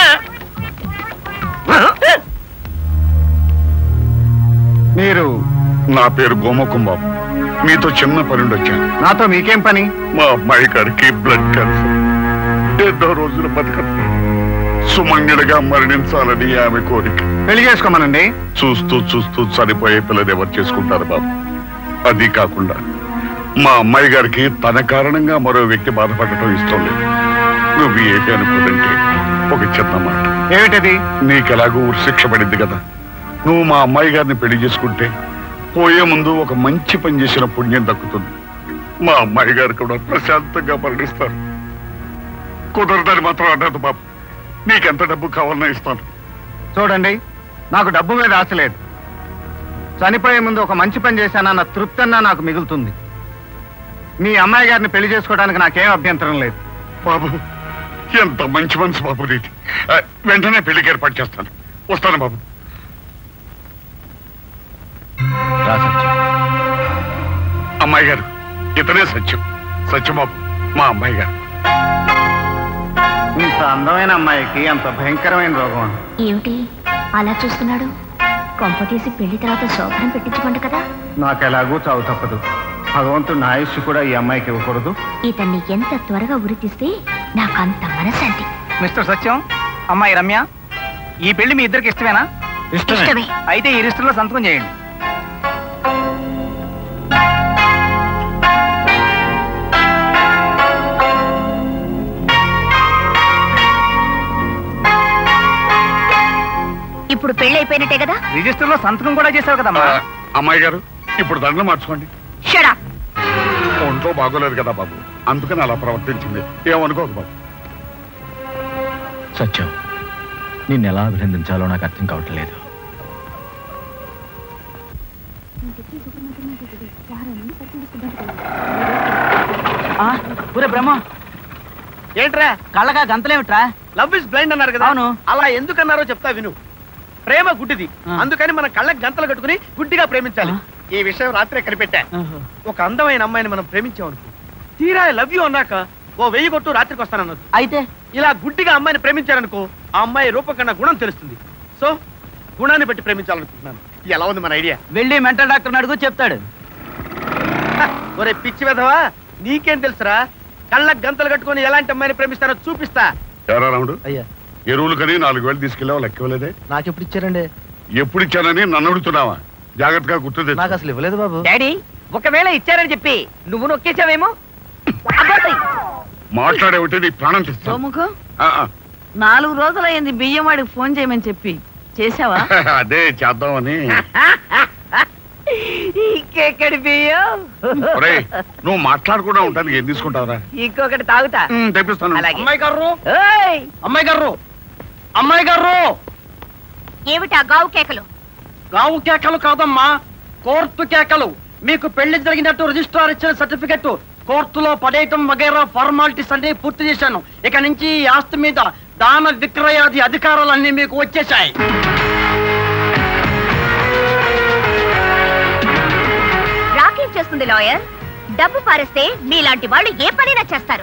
మీరు? నా పేరు గోమకుం బాబు. మీతో చిన్న పని వచ్చాను. నాతో మీకేం పని? మా అమ్మాయి గారికి బ్లడ్ క్యాన్సర్. 7 రోజులు బతకదు. సుమంగిడిగా మరణించాలని ఆమె కోరిక. పెళ్లి చేసుకోమనండి. చూస్తూ చూస్తూ చనిపోయే పిల్లలు ఎవరు చేసుకుంటారు బాబు? అది కాకుండా మా అమ్మాయి గారికి తన కారణంగా మరో వ్యక్తి బాధపడటం ఇష్టం లేదు. నువ్వు ఏమి అనుకోదంటే ఒక చిన్న మాట. ఏమిటది? నీకెలాగూ ఉరిశిక్ష పడింది కదా, నువ్వు మా అమ్మాయి గారిని పెళ్లి చేసుకుంటే పోయే ముందు ఒక మంచి పని చేసిన పుణ్యం దక్కుతుంది. మా అమ్మాయి గారు కూడా ప్రశాంతంగా మరణిస్తారు. కుదరదని మాత్రం అన్నది బాబు. నీకెంత డబ్బు కావాలన్నా ఇస్తాను. చూడండి, నాకు డబ్బు మీద ఆశ లేదు. చనిపోయే ముందు ఒక మంచి పని చేశానన్న తృప్తి అన్నా నాకు మిగులుతుంది. మీ అమ్మాయి గారిని పెళ్లి చేసుకోవడానికి నాకేం అభ్యంతరం లేదు. బాబు, ఎంత మంచి మనసు బాబు నీది. వెంటనే పెళ్లికి ఏర్పాటు చేస్తాను. వస్తాను బాబు. అమ్మాయి గారు, ఇతనే సత్యం. సత్యం బాబు, మా అమ్మాయి గారు. ఇంత అందమైన అమ్మాయికి అంత భయంకరమైన రోగం. ఏమిటి అలా చూస్తున్నాడు? కొంప తీసి పెళ్లి తర్వాత శోభనం పెట్టించుకోండి కదా. నాకు ఎలాగూ చావు తప్పదు. భగవంతుడు నా ఆయుష్ కూడా ఈ అమ్మాయికి ఇవ్వకూడదు. ఇతన్ని ఎంత త్వరగా ఉరి తీస్తే నాకు అంత మనశాంతి. మిస్టర్ సత్యం, అమ్మాయి రమ్య, ఈ పెళ్లి మీ ఇద్దరికి ఇష్టమేనా? ఇష్టమే. అయితే ఈ రిజిస్టర్లో సంతకం చేయండి. ఇప్పుడు పెళ్లి అయిపోయినట్టే కదా? రిజిస్టర్ లో సంతకం కూడా చేశావు కదమ్మా. అమ్మాయి గారు, ఇప్పుడు దండలు మార్చుకోండి. షడా, ఒంట్లో బాగోలేదు కదా బాబు, అందుకని అలా ప్రవర్తించింది. ఏమనుకోకు బాబు. సత్యం, నిన్ను ఎలా అభినందించాలో నాకు అర్థం కావట్లేదు. బ్రహ్మ, ఏంట్రా కళ్ళగా గంతలేమిట్రా? లవ్ ఇస్ బ్లైండ్ అన్నారు కదా. అవును. అలా ఎందుకన్నారో చెప్తా విను. ప్రేమ గుడ్డిది, అందుకని మన కళ్ళకి గంతలు కట్టుకుని గుడ్డిగా ప్రేమించాలి. ఈ విషయం రాత్రే కనిపెట్టా. ఒక అందమైన అమ్మాయిని మనం ప్రేమించామనుకో, తీరా లవ్ యూ అన్నాక ఓ 1000 కొట్టు రాత్రికి వస్తానన్నది. అయితే ఇలా గుడ్డిగా అమ్మాయిని ప్రేమించారనుకో, ఆ అమ్మాయి రూపం కన్నా గుణం తెలుస్తుంది. సో గుణాన్ని బట్టి ప్రేమించాలనుకుంటున్నాను. ఎలా ఉంది మన ఐడియా? వెళ్ళి మెంటల్ డాక్టర్ అడుగు, చెప్తాడు. ఒరే పిచ్చి వెధవా, నీకేం తెలుసురా? కళ్ళకు గంతలు కట్టుకుని ఎలాంటి అమ్మాయిని ప్రేమిస్తానో చూపిస్తా. ఎవరా రాముడు? అయ్యా, ఎరువులు కని 4000 తీసుకెళ్ళావు, లెక్క ఇవ్వలేదే. నాకెప్పుడు ఇచ్చారండి? ఎప్పుడు ఇచ్చానని నన్ను అడుగుతున్నావా? జాగ్రత్తగా గుర్తు తెచ్చు. నాకు అసలు ఇవ్వలేదు బాబు. డాడీ, ఒకవేళ ఇచ్చారని చెప్పి నువ్వు నొక్కేసావేమో. మాట్లాడేవిటే నీ ప్రాణం తెస్తాను. సోముఖం, 4 రోజులైంది బియ్యం వాడికి ఫోన్ చేయమని చెప్పి, చేసావా? అదే చేద్దామని. ఇంకెక్కడి బియ్యం? ఒరేయ్, నువ్వు మాట్లాడకుండా ఉంటానికి ఏం తీసుకుంటావురా? ఇంకొకటి తాగుతా. తెప్పిస్తాను. అమ్మాయి గారు, ఏయ్! అమ్మాయి గారు, అమ్మాయి గారు. ఏమిటా గావు కేకలు? గావు కేకలు కాదమ్మా, కోర్టు కేకలు. మీకు పెళ్లి జరిగినట్టు రిజిస్ట్రార్ ఇచ్చిన సర్టిఫికెట్ కోర్టులో పడేయటం వగైరా ఫార్మాలిటీస్ అన్ని పూర్తి చేశాను. ఇక నుంచి ఈ ఆస్తి మీద దాన విక్రయాది అధికారాలన్నీ మీకు వచ్చేశాయి. రాకేం చేస్తుంది లాయర్? డబ్బు పారేస్తే మీలాంటి వాళ్ళు ఏ పనైనా చేస్తారు.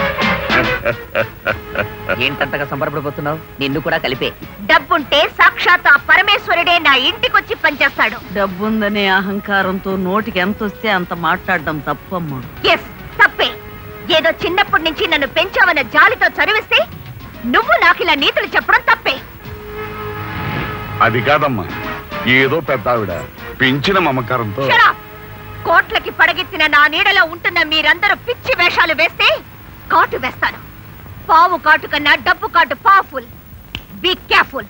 ఏంటంతగా సంబరపడిపోతున్నావు? నిన్ను కూడా కలిపే. డబ్బుంటే సాక్షాత్ ఆ పరమేశ్వరుడే నా ఇంటికొచ్చి పనిచేస్తాడు. డబ్బుందనే అహంకారంతో నోటికి ఎంత వస్తే అంత మాట్లాడడం తప్పమ్మా. ఎస్, తప్పే. ఏదో చిన్నప్పటి నుంచి నన్ను పెంచావన్న జాలితో చదివిస్తే నువ్వు నాకు ఇలా నీతులు చెప్పడం తప్పే. అది కాదమ్మా, ఏదో పెద్ద ఆవిడ పెంచిన మమకారంతో. Shut up! కోట్లకి పడగెత్తిన నా నీడలో ఉంటున్న మీరందరూ పిచ్చి వేషాలు వేస్తే కాటు వేస్తాను. పావు కాటు కన్నా డబ్బు కాటు పవర్ఫుల్. Be careful.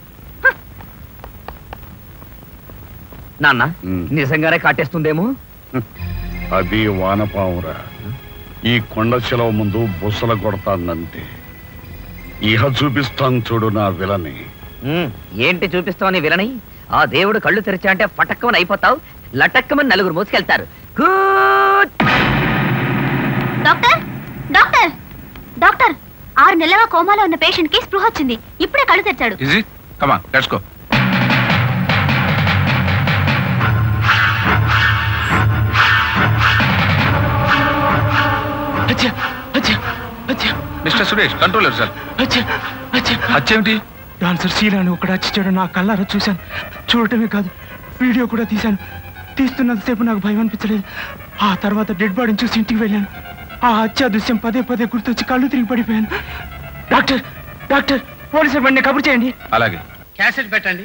నాన్న, నిజంగానే కాటేస్తుందేమో. అది వానపావురా. ఈ కొండ శిలవ ముందు బుసల కొడతానంతే. ఇహ చూపిస్తాను చూడు నా విలని. ఏంటి చూపిస్తావు నీ విలని? ఆ దేవుడు కళ్ళు తెరిచా అంటే ఫటక్కమని అయిపోతావు, లటక్కమని 4 మోసుకెళ్తారు. డాక్టర్, డాక్టర్, డాక్టర్, 6 నెలల కోమాలో ఉన్న పేషెంట్ కి స్పృహ వచ్చింది. ఇప్పుడే కళ్ళు తెరిచాడు. Mister Suresh, control sir. హత్యేమిటి? డాన్సర్ శీలాను ఒకడు హత్య నా కళ్ళారా చూశాను. చూడటమే కాదు, వీడియో కూడా తీశాను. తీస్తున్నంతసేపు నాకు భయం అనిపించలేదు. ఆ తర్వాత డెడ్ బాడీని చూసి ఇంటికి వెళ్ళాను. ఆ హత్య దృశ్యం పదే పదే గుర్తొచ్చి కళ్ళు తిరిగి పడిపోయాను. డాక్టర్, డాక్టర్, పోలీసులు బండి కబురు చేయండి. అలాగే. క్యాసెట్ పెట్టండి.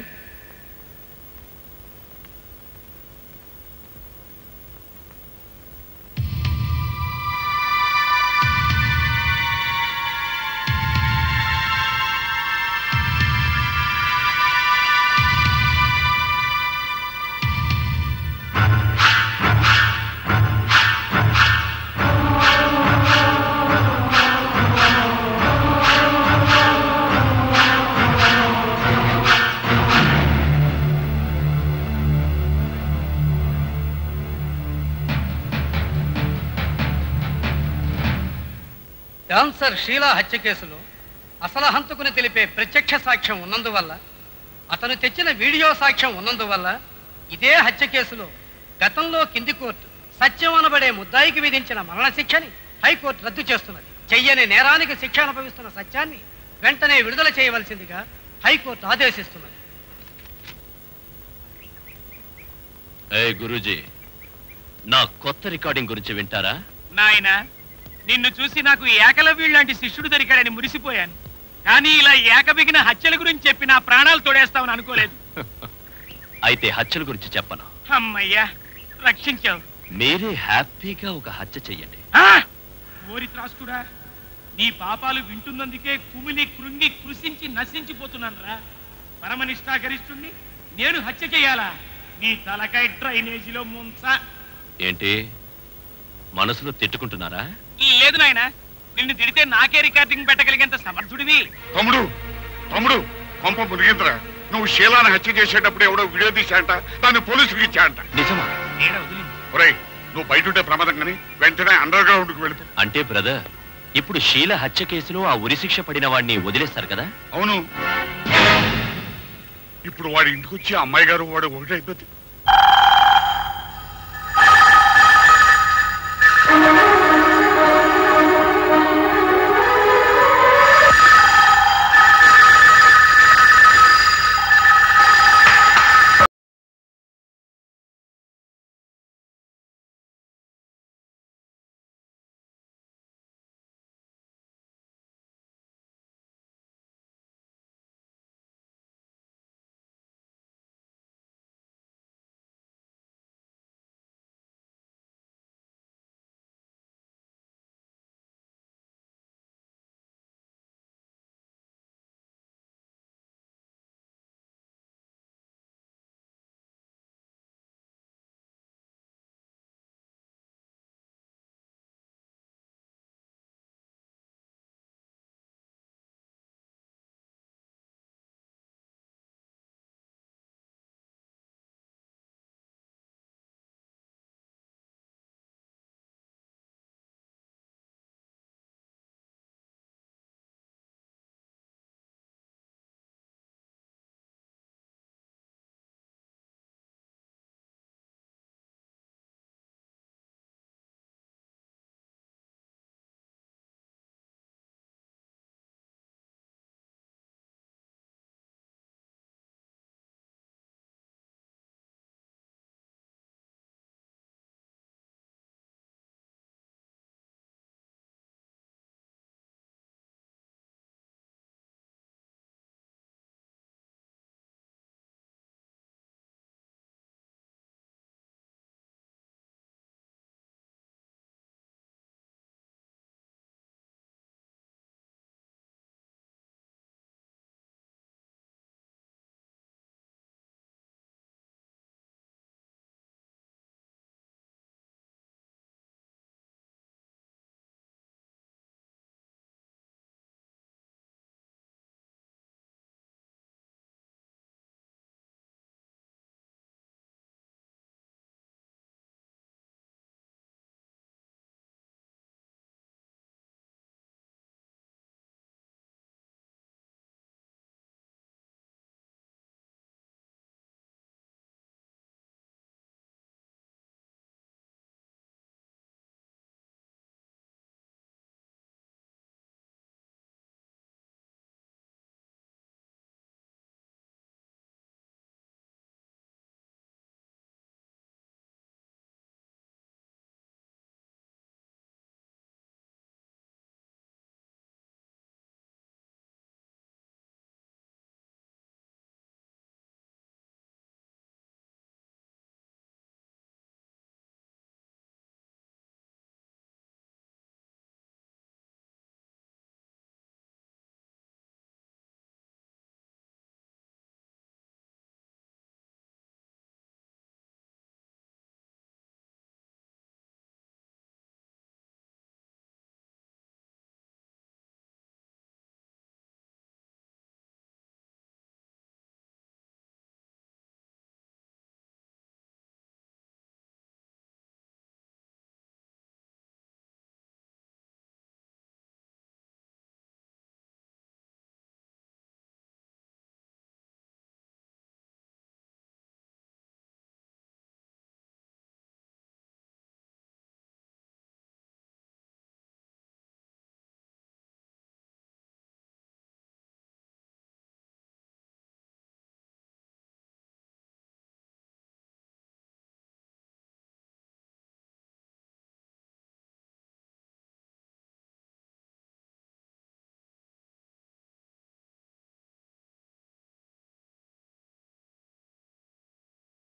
డాన్సర్ షీలా హత్య కేసులో అసలు హంతకుని తెలిపే ప్రత్యక్ష సాక్ష్యం ఉన్నందువల్ల, అతను తెచ్చిన వీడియో సాక్ష్యం ఉన్నందువల్ల ఇదే హత్య కేసులో గతంలో కింది కోర్టు సత్యం అనబడే ముద్దాయికి విధించిన మరణశిక్షని హైకోర్టు రద్దు చేస్తున్నది. చెయ్యని నేరానికి శిక్ష అనుభవిస్తున్న సత్యాన్ని వెంటనే విడుదల చేయవలసిందిగా హైకోర్టు ఆదేశిస్తున్నది. గురూజీ, నా కొత్త రికార్డింగ్ గురించి వింటారా? నాయన, నిన్ను చూసి నాకు ఏకలవ్యుడు లాంటి శిష్యుడు దొరికాడని మురిసిపోయాను. కానీ ఇలా ఏకబిగిన హత్యల గురించి చెప్పి నా ప్రాణాలు తోడేస్తావని అనుకోలేదు. అయితే హత్యల గురించి చెప్పను. అమ్మయ్యా, రక్షించావు. మీరే హ్యాపీగా ఒక హత్య చెయ్యండి. ఓరి త్రాస్తుడా, నీ పాపాలు వింటున్నందుకే కుమిలి కృంగి కృషించి నశించిపోతున్నాను రా. పరమనిష్టాగరిష్ఠుణ్ణి నేను హత్య చేయాలా? నీ తలకాయ డ్రైనేజీలో ముంచ. ఏంటి మనసులో తిట్టుకుంటున్నారా? లేదు నాయన, నిన్ను తిడితే నాకే రికార్డింగ్ పెట్టగలిగేంత సమర్థుడివి. తమ్ముడు తమ్ముడు కొంప మునిగింద్రా. నువ్వు శీలాన్ని హత్య చేసేటప్పుడు ఎవడో వీడియో తీశాంట, దాన్ని పోలీసులకు ఇచ్చాంట. నిజమా? ఒరేయ్, నువ్వు బయట ప్రమాదం కానీ వెంటనే అండర్ గ్రౌండ్ కు వెళుతూ. అంటే బ్రదర్, ఇప్పుడు శీల హత్య కేసులో ఆ ఉరిశిక్ష పడిన వాడిని వదిలేస్తారు కదా? అవును. ఇప్పుడు వాడి ఇంటికి వచ్చి అమ్మాయి గారు వాడు ఒకటైపోతే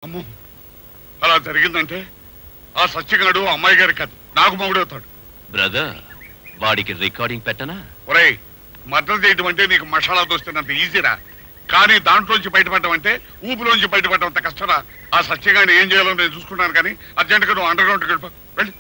అమ్మో, అలా జరిగిందంటే ఆ సత్యగాడు అమ్మాయి గారి కాదు, నాకు మొగుడవుతాడు. బ్రదర్, వాడికి రికార్డింగ్ పెట్టనా? ఒరేయ్, మర్డర్ చేయడం అంటే నీకు మసాలా దోస్తున్నంత ఈజీరా, కానీ దాంట్లోంచి బయటపడడం అంటే ఊపిలోంచి బయటపడడం అంత కష్టరా. ఆ సత్యగాడిని ఏం చేయాలో నేను చూసుకున్నాను, కానీ అర్జెంట్గా నువ్వు అండర్ గ్రౌండ్కి వెళ్ళిపో. వెళ్ళి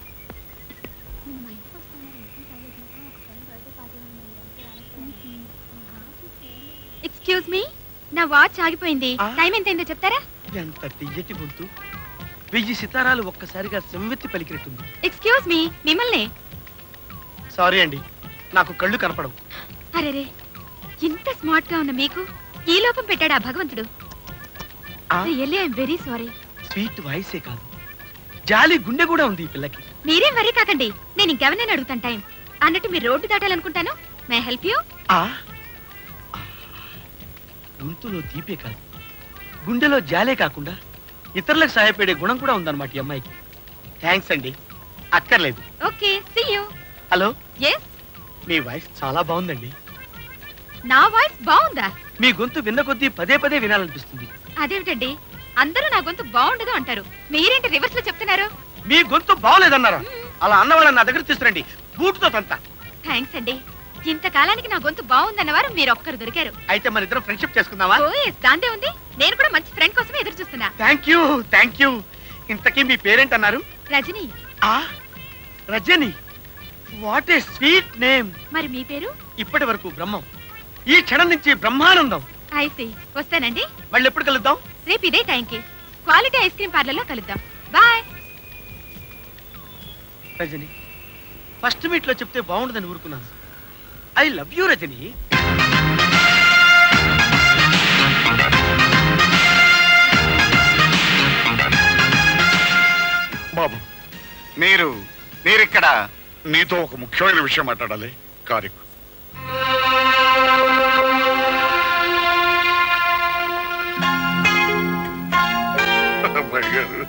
ఎక్స్క్యూజ్ మీ, నా వాచ్ ఆగిపోయింది. టైం ఎంతైందో చెప్తారా? ఎంత తియ్యటి గొంతు, 1000 సితారాలు ఒక్కసారిగా సెమ్మెత్తి పలికినట్టుంది. ఎక్స్క్యూజ్ మీ, మిమ్మల్ని. సారీ అండి, నాకు కళ్ళు కనపడవు. అరేరే, ఇంత స్మార్ట్ గా ఉన్న మీకు ఈ లోపం పెట్టాడు ఆ భగవంతుడు. Really I'm very sorry. Sweet వాయిసే కాదు, జాలి గుండె కూడా ఉంది ఈ పిల్లకి. మీరేం వరీ కాకండి, నేను ఇంకెవరినైనా అడుగుతాను టైం. అన్నట్టు మీరు రోడ్డు దాటాలనుకుంటాను. May help you? గొంతులో తీపే కాదు, గుండెలో జాలే కాకుండా ఇతరులకు సహాయపడే గుణం కూడా ఉందన్నమాట ఈ అమ్మాయికి. థ్యాంక్స్ అండి. అక్కర్లేదు. Okay, see you. Hello. Yes. మీ వాయిస్ చాలా బాగుందండి. నా వాయిస్ బాగుందా? మీ గొంతు విన్న కొద్దీ పదే పదే వినాలనిపిస్తుంది. అదేమిటండి, అందరూ నా గొంతు బాగుండదు అంటారు, మీరేంటి రివర్స్ లో చెప్తున్నారు? మీ గొంతు బాగలేదన్నారా? అలా అన్నవాళ్ళని నా దగ్గర తీసుకురండి, బూటుతో తంతా. థ్యాంక్స్ అండి. ఇంతకాలానికి నా గొంతు బాగుందన్నవారు మీరు ఒక్కరు దొరికారు. అయితే మన ఇద్దరం ఫ్రెండ్షిప్ చేసుకుందామా? దాందే ఉంది, నేను కూడా మంచి ఫ్రెండ్ కోసమే ఎదురు చూస్తున్నా. Thank you, thank you. ఇంతకీ మీ పేరేంటన్నారు? Rajani. Rajani, what a sweet name. మరి మీ పేరు? ఇప్పటి వరకు బ్రహ్మం, ఈ క్షణం నుంచి బ్రహ్మానందం. అయితే వస్తానండి. మళ్ళీ ఎప్పుడు కలుద్దాం? రేపు ఇదే టైంకి క్వాలిటీ ఐస్ క్రీమ్ పార్లర్ లో కలుద్దాం. బాయ్. రజని, ఫస్ట్ మీట్ లో చెప్తే బాగుండదని ఊరుకున్నాను. I love you Rajani. బాబు, మీరిక్కడ నీతో ఒక ముఖ్యమైన విషయం మాట్లాడాలి. కారికు అమ్మాయి గారు,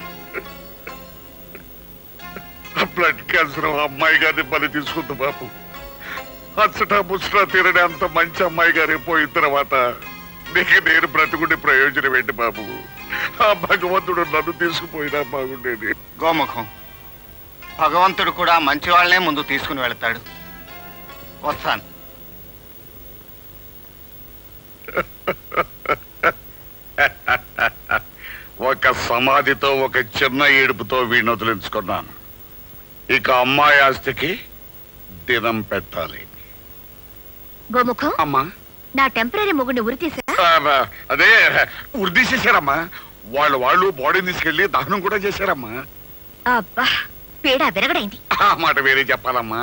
బ్లడ్ క్యాన్సర్ అమ్మాయి గారిని బలి తీసుకుంది బాబు. అచ్చటా ముచ్చటా తీరని అంత మంచి అమ్మాయి గారి పోయిన తర్వాత నీకు నేను బ్రతుకుండే ప్రయోజనం ఏంటి బాబు? ఆ భగవంతుడు నన్ను తీసుకుపోయినా బాగుండేది. గోముఖం, భగవంతుడు కూడా మంచి వాళ్ళనే ముందు తీసుకుని వెళ్తాడు. వస్తాను. ఒక సమాధితో, ఒక చిన్న ఏడుపుతో వీడిని వదిలించుకున్నాను. ఇక అమ్మాయి ఆస్తికి దినం పెట్టాలి. గోముఖం, అమ్మా, నా టెంపరీ మొగుడిని ఉరి తీసారా? అదే ఉరిదీసేశారమ్మా. వాళ్ళు బాడీని తీసుకెళ్లి దహనం కూడా చేశారమ్మా. అబ్బా, పేడ విరగడైంది. ఆ మాట వేరే చెప్పాలమ్మా.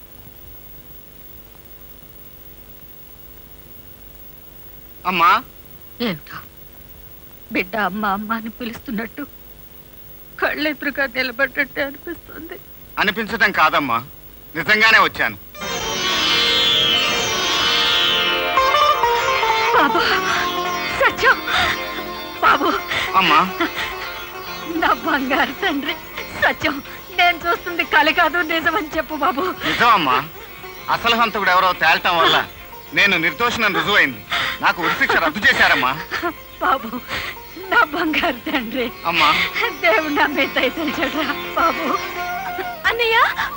అమ్మా, ఏమిటో బిడ్డ అమ్మ అమ్మ అని పిలుస్తున్నట్టు కళ్ళెదురుగా నిలబడ్డట్టే అనిపిస్తుంది. అనిపించటం కాదమ్మా, నిజంగానే వచ్చాను. బాబు, సత్యం బాబు. అమ్మా, నా బంగారు తండ్రి సత్యం, నేను చూస్తుంది కలి కాదు నిజమని చెప్పు బాబు. నిజమమ్మా, అసలు హంతకుడు ఎవరో తేల్టం వల్ల నేను నిర్దోషినని రుజువైంది. నాకు ఉరిశిక్ష రద్దు చేశారమ్మా. బాబు, నా బంగారు తండ్రి. అమ్మా, దేవుడు నా మీద దయచేయరా బాబు. అన్నయ్య.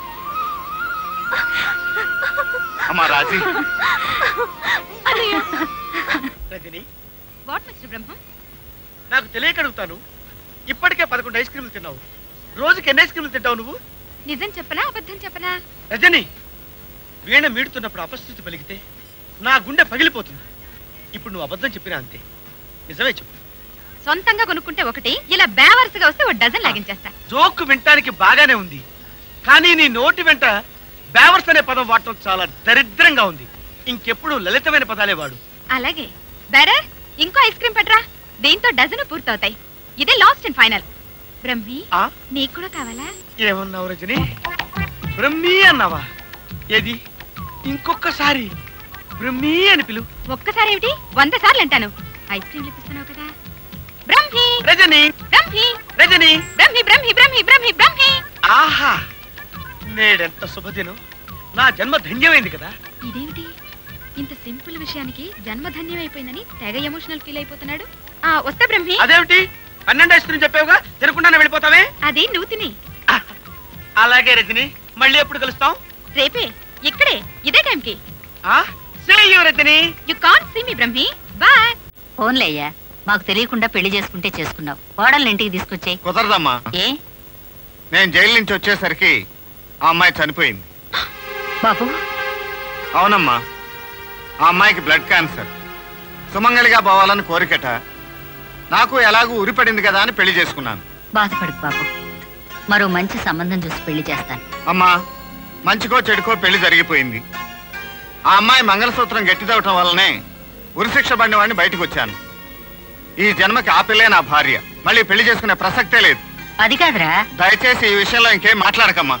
అమ్మా రాజీ. అన్నయ్య. Rajani, what mister Brahmam? నాకు తెలియక అడుగుతాను, ఇప్పటికే 11 ఐస్ క్రీములు తిన్నావు. రోజుకి ఎన్ని ఐస్ క్రీములు తింటావు నువ్వు? నిజం చెప్పనా అబద్ధం చెప్పనా? రజని, వీణ మీడుతున్నప్పుడు అపస్థితి పలికితే నా గుండె పగిలిపోతుంది. ఇప్పుడు నువ్వు అబద్ధం చెప్పినా అంతే. నిజమే చెప్పు. సొంతంగా కొనుక్కుంటే ఒకటి, ఇలా బేవర్స్గా వస్తే 1 డజన్ లాగించేస్తా. జోక్ వినటానికి బాగానే ఉంది, కానీ నీ నోటి వెంట బేవర్స్ అనే పదం వాడటం చాలా దరిద్రంగా ఉంది. ఇంకెప్పుడు లలితమైన పదాలే వాడు. అలాగే. బేరే, ఇంకో ఐస్ క్రీమ్ పట్రా, దీంతో డజన్ పూర్తవుతాయి. ఇదే లాస్ట్ అండ్ ఫైనల్. బ్రహ్మి, నీకు కూడా కావాలా? ఏమన్నావు రజని? బ్రహ్మి అన్నావా? ఏది ఇంకొకసారి బ్రహ్మి అని పిలు. ఒక్కసారి ఏమిటి, 100 సార్లు అంటాను. ఐస్ క్రీమ్ ఇప్పిస్తున్నావు కదా. బ్రహ్మి, రజని, బ్రహ్మి, రజని, బ్రహ్మి, బ్రహ్మి, బ్రహ్మి, బ్రహ్మి, బ్రహ్మి. ఆహా, నేడెంత శుభదినం. నా జన్మ ధన్యమైంది కదా. ఇదేమిటి, ఇంత సింపుల్ విషయానికి జన్మధన్యం అయిపోయిందని తెగ ఎమోషనల్ ఫీల్ అయిపోతున్నాడు. వస్తా బ్రహ్మి. అదేమిటి, 12 ఐస్ క్రీమ్ చెప్పావుగా, తినకుండానే వెళ్ళిపోతావే? అది నువ్వు తిని. అలాగే రజని, మళ్ళీ ఎప్పుడు కలుస్తాం? రేపే, ఇక్కడే, ఇదే టైంకి. Say you Rajani. You can't see me Brahmi. Bye. ఫోన్లే అయ్యా, మాకు తెలియకుండా పెళ్లి చేసుకుంటే చేసుకున్నావు. కోడల్ని ఇంటికి తీసుకొచ్చాయి. కుదరదమ్మా. ఏ? నేను జైలు నుంచి వచ్చేసరికి ఆ అమ్మాయి చనిపోయింది. బాబు. అవునమ్మా, ఆ అమ్మాయికి బ్లడ్ క్యాన్సర్. సుమంగళిగా పోవాలని కోరికట. నాకు ఎలాగూ ఉరిపడింది కదా అని పెళ్లి చేసుకున్నాను. బాధపడకు బాబు, మరో మంచి సంబంధం చూసి పెళ్లి చేస్తాను. అమ్మా, మంచికో చెడుకో పెళ్లి జరిగిపోయింది. ఆ అమ్మాయి మంగళసూత్రం గట్టిదవటం వల్లనే ఉరిశిక్ష పడిన వాడిని బయటకు వచ్చాను. ఈ జన్మకి ఆ పిల్లే నా భార్య. మళ్ళీ పెళ్లి చేసుకునే ప్రసక్తే లేదు. అది కాదురా. దయచేసి ఈ విషయంలో ఇంకేం మాట్లాడకమ్మా.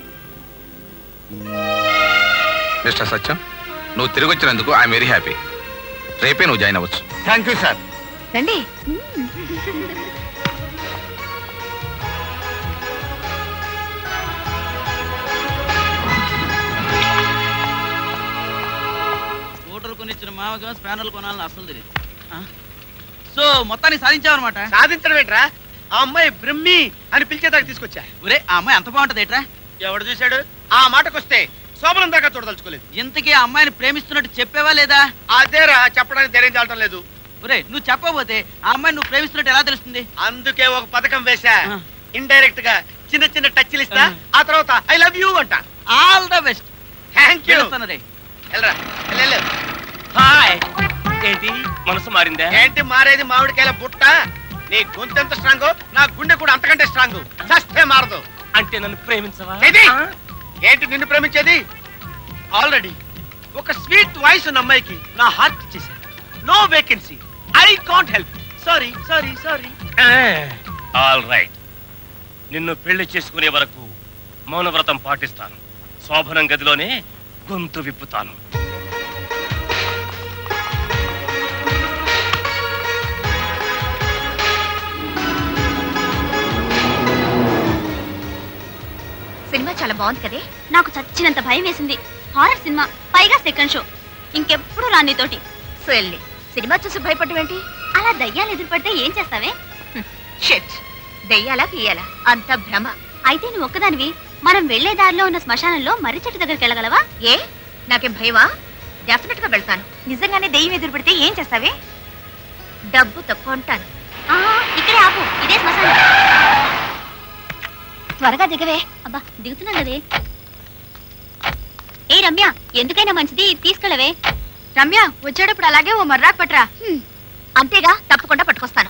మిస్టర్ సత్యం, నువ్వు తిరిగి వచ్చినందుకు ఐఎమ్ వెరీ హ్యాపీ. రేపే నువ్వు జాయిన్ అవ్వచ్చు. Thank you sir. రండి. స్కూటర్ కొనిచ్చిన మామగా స్పానర్లు కొనాలని అసలు తెలియదు. సో మొత్తాన్ని సాధించావన్నమాట. సాధించడం ఏంట్రా? ఆ అమ్మాయి బ్రహ్మి అని పిలిచేదాకా తీసుకొచ్చా. ఒరే, ఆ అమ్మాయి అంత బాగుంటది ఏట్రా? ఎవడు చూశాడు? ఆ మాటకొస్తే శోభనం దాకా చూడదలుచుకోలేదు. ఇంతకీ ఆ అమ్మాయిని ప్రేమిస్తున్నట్టు చెప్పేవా లేదా? అదేరా, చెప్పడానికి ధైర్యం చాలటం లేదు. ఒరే, నువ్వు చెప్పబోతే ఆ అమ్మాయిని నువ్వు ప్రేమిస్తున్నట్టు ఎలా తెలుస్తుంది? అందుకే ఒక పథకం వేశా. ఇండైరెక్ట్ గా చిన్న చిన్న టచ్లు ఇస్తా, ఆ తర్వాత ఐ లవ్ యూ అంట. All the best. Thank you. Hi. ఏంటి మనసు మారిందా? ఏంటి మారేది? మామిడికాయల బుట్ట. నీ గొంతు ఎంత స్ట్రాంగ్, నా గుండె కూడా అంతకంటే స్ట్రాంగ్. చస్తే మారదు. అంటే నన్ను ప్రేమించవా? ఏంటి నిన్ను ప్రేమించేది? ఆల్రెడీ ఒక స్వీట్ వాయిస్ ఉన్న అమ్మాయికి నా హార్ట్ ఇచ్చేసాను. No vacancy. I can't help. Sorry sorry sorry. All right. నిన్ను పెళ్లి చేసుకునే వరకు మౌనవ్రతం పాటిస్తాను. శోభనం గదిలోనే గొంతు విప్పుతాను. సినిమా చాలా బాగుంది కదే. నాకు చచ్చినంత భయం వేసింది. హారర్ సినిమా, పైగా సెకండ్ షో. ఇంకెప్పుడు రానితోటి. సొల్లి, సినిమా చూసి భయపడ్డం ఏంటి? అలా దయ్యాలు ఎదురుపడితే ఏం చేస్తావే? షిట్, దయ్యాలా తీయాలా అంత భ్రమ. అయితే నువ్వు ఒక్కదానివి మనం వెళ్లే దారిలో ఉన్న శ్మశానంలో మర్రి చెట్టు దగ్గరికి వెళ్ళగలవా? ఏ, నాకేం భయమా? డెఫినెట్ గా వెళ్తాను. నిజంగానే దయ్యం ఎదురుపడితే ఏం చేస్తావే? డబ్బుతో కొంటాను. ఇక్కడే ఆపు, ఇదే శ్మశానం. త్వరగా దిగవే. అబ్బా, దిగుతున్నా కదే. ఏ రమ్య, ఎందుకైనా మంచిది తీసుకెళ్ళవే. రమ్య, వచ్చేటప్పుడు అలాగే ఓ మర్రాకు పట్రా. అంతేగా, తప్పకుండా పట్టుకొస్తాను.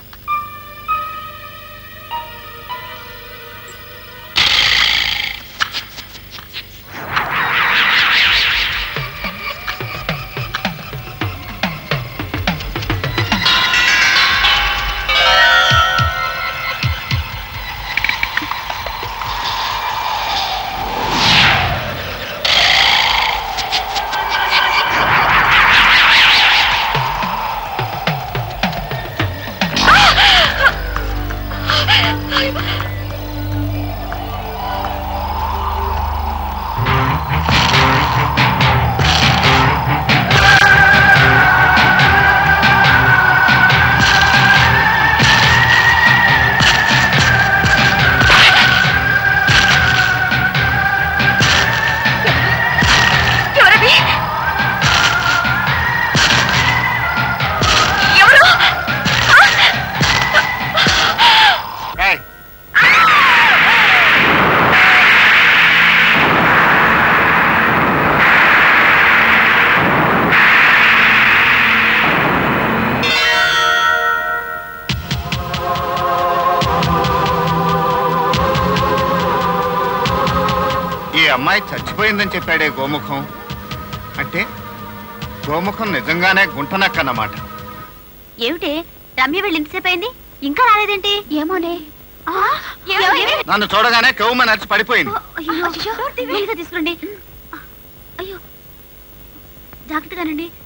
అమ్మాయి చచ్చిపోయిందని చెప్పాడే గోముఖం. అంటే గోముఖం నిజంగానే గుంటనక్కన్నమాట. ఏమిటి రమ్య వెళ్ళి ఇంతసేపు అయింది, ఇంకా రాలేదేంటి? ఏమోనే. నన్ను చూడగానే కౌమ నడిచి పడిపోయింది. తీసుకురండి. అయ్యో, జాగ్రత్తగానండి.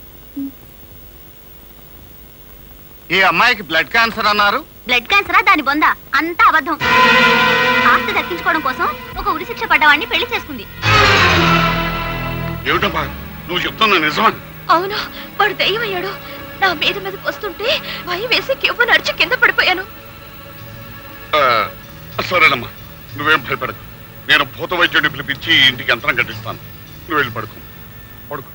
ఈ అమ్మాయికి బ్లడ్ క్యాన్సర్ అన్నారు. బ్లడ్ క్యాన్సరా? దాని బొంద అంతా అబద్ధం. ఆస్తి దక్కించుకోవడం కోసం ఒక ఉరిశిక్ష పడ్డవాడిని పెళ్లి చేసుకుంది. ఏమిటమ్మా నువ్వు చెప్తున్నా నిజమా? అవును, వాడు దయ్యమయ్యాడు. నా మీదకి వస్తుంటే భయం వేసి కివ్వ నడిచి కింద పడిపోయాను. సరేనమ్మా, నువ్వేం భయపడకు. నేను భూత వైద్యుడిని పిలిపించి ఇంటికి యంత్రం కట్టిస్తాను. నువ్వు వెళ్ళి పడుకో. పడుకో.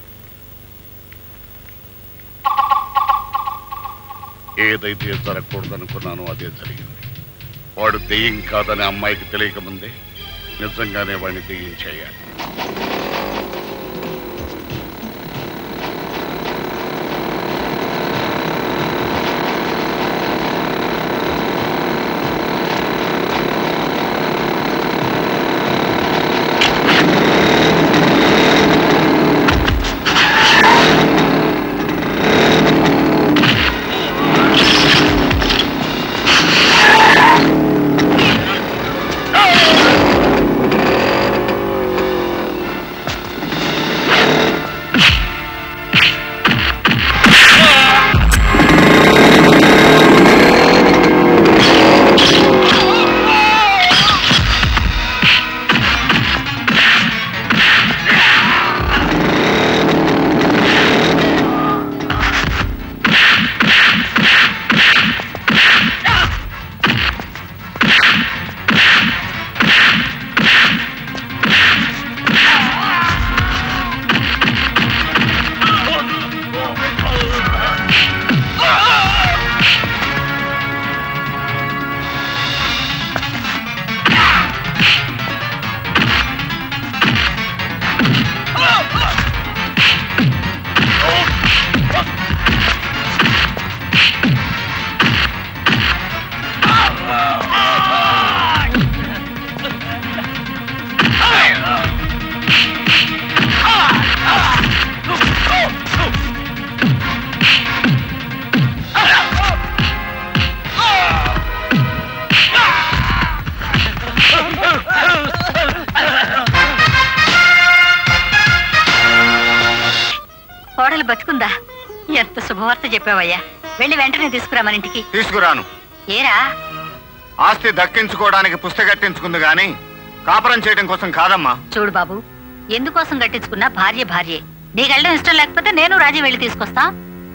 ఏదైతే జరగకూడదనుకున్నానో అదే జరిగింది. వాడు దెయ్యం కాదని అమ్మాయికి తెలియకముందే నిజంగానే వాడిని దెయ్యం చేయాలి. బతుకుందా? ఎంత శుభవార్త చెప్పావయ్యా. వెళ్ళి వెంటనే తీసుకురా మన ఇంటికి. తీసుకురాను. ఏరా? ఆస్తి దక్కించుకోవడానికి పుస్తకట్టించుకుంది గాని కాపురం చేయడం కోసం కాదమ్మా. చూడు బాబు, ఎందుకోసం కట్టించుకున్నా భార్య భార్యే. నీకు వెళ్ళడం ఇష్టం లేకపోతే నేను రాజీ వెళ్ళి తీసుకొస్తా.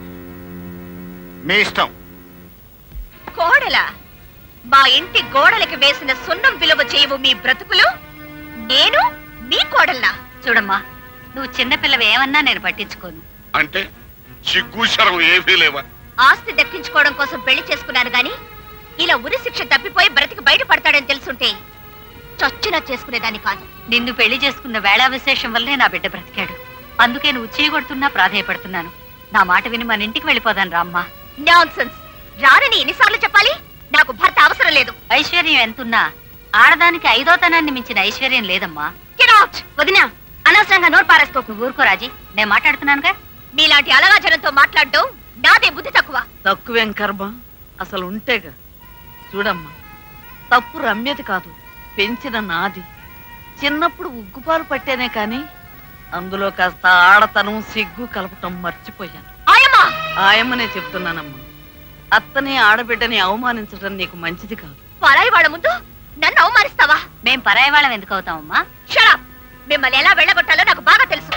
మీ ఇష్టం. కోడలా? మా ఇంటి గోడలకి వేసిన సున్నం విలువ చేయవు మీ బ్రతుకులు. నేను మీ కోడల్నా? చూడమ్మా, నువ్వు చిన్నపిల్లవి ఏమన్నా నేను పట్టించుకోను. అంటే సిగ్గుశరం ఏమీ లేవా? ఆస్తి దక్కించుకోవడం కోసం పెళ్లి చేసుకున్నాను గాని ఇలా ఉరి శిక్ష తప్పిపోయి బ్రతికి బయటపడతాడని తెలుసుంటే చచ్చినా చేసుకునేదాన్ని కాదు. నిన్ను పెళ్లి చేసుకున్న వేళా విశేషం వల్లే నా బిడ్డ బ్రతికాడు. అందుకే నువ్వు చీగొడుతున్నా ప్రాధేయపడుతున్నాను. నా మాట విని మన ఇంటికి వెళ్ళిపోదాను రామ్మా. నాన్సెన్స్. రానని ఎన్నిసార్లు చెప్పాలి? నాకు భర్త అవసరం లేదు. ఐశ్వర్యం ఎంతున్నా ఆడదానికి ఐదోతనాన్ని మించిన ఐశ్వర్యం లేదమ్మా. వదినా, అనవసరంగా నోరు పారేసుకోకు. నువ్వు ఊరుకో రాజీ, నేను మాట్లాడుతున్నానుగా. మీలాంటి అలవాచనంతో మాట్లాడడం నాదే బుద్ధి తక్కువ. తక్కువేం కర్మ అసలు ఉంటేగా. చూడమ్మా, తప్పు రమ్యది కాదు, పెంచిన నాది. చిన్నప్పుడు ఉగ్గుపాలు పట్టేనే కాని అందులో కాస్త ఆడతనం సిగ్గు కలపటం మర్చిపోయాను. ఆయమ్మనే చెప్తున్నానమ్మా, అత్తని ఆడబిడ్డని అవమానించడం నీకు మంచిది కాదు. పరాయి వాళ్ళ ముందు నన్ను అవమానిస్తావా? మేం పరాయి వాళ్ళం ఎందుకు అవుతామమ్మా? షడప్. మిమ్మల్ని ఎలా వెళ్ళగొట్టాలో నాకు బాగా తెలుసు.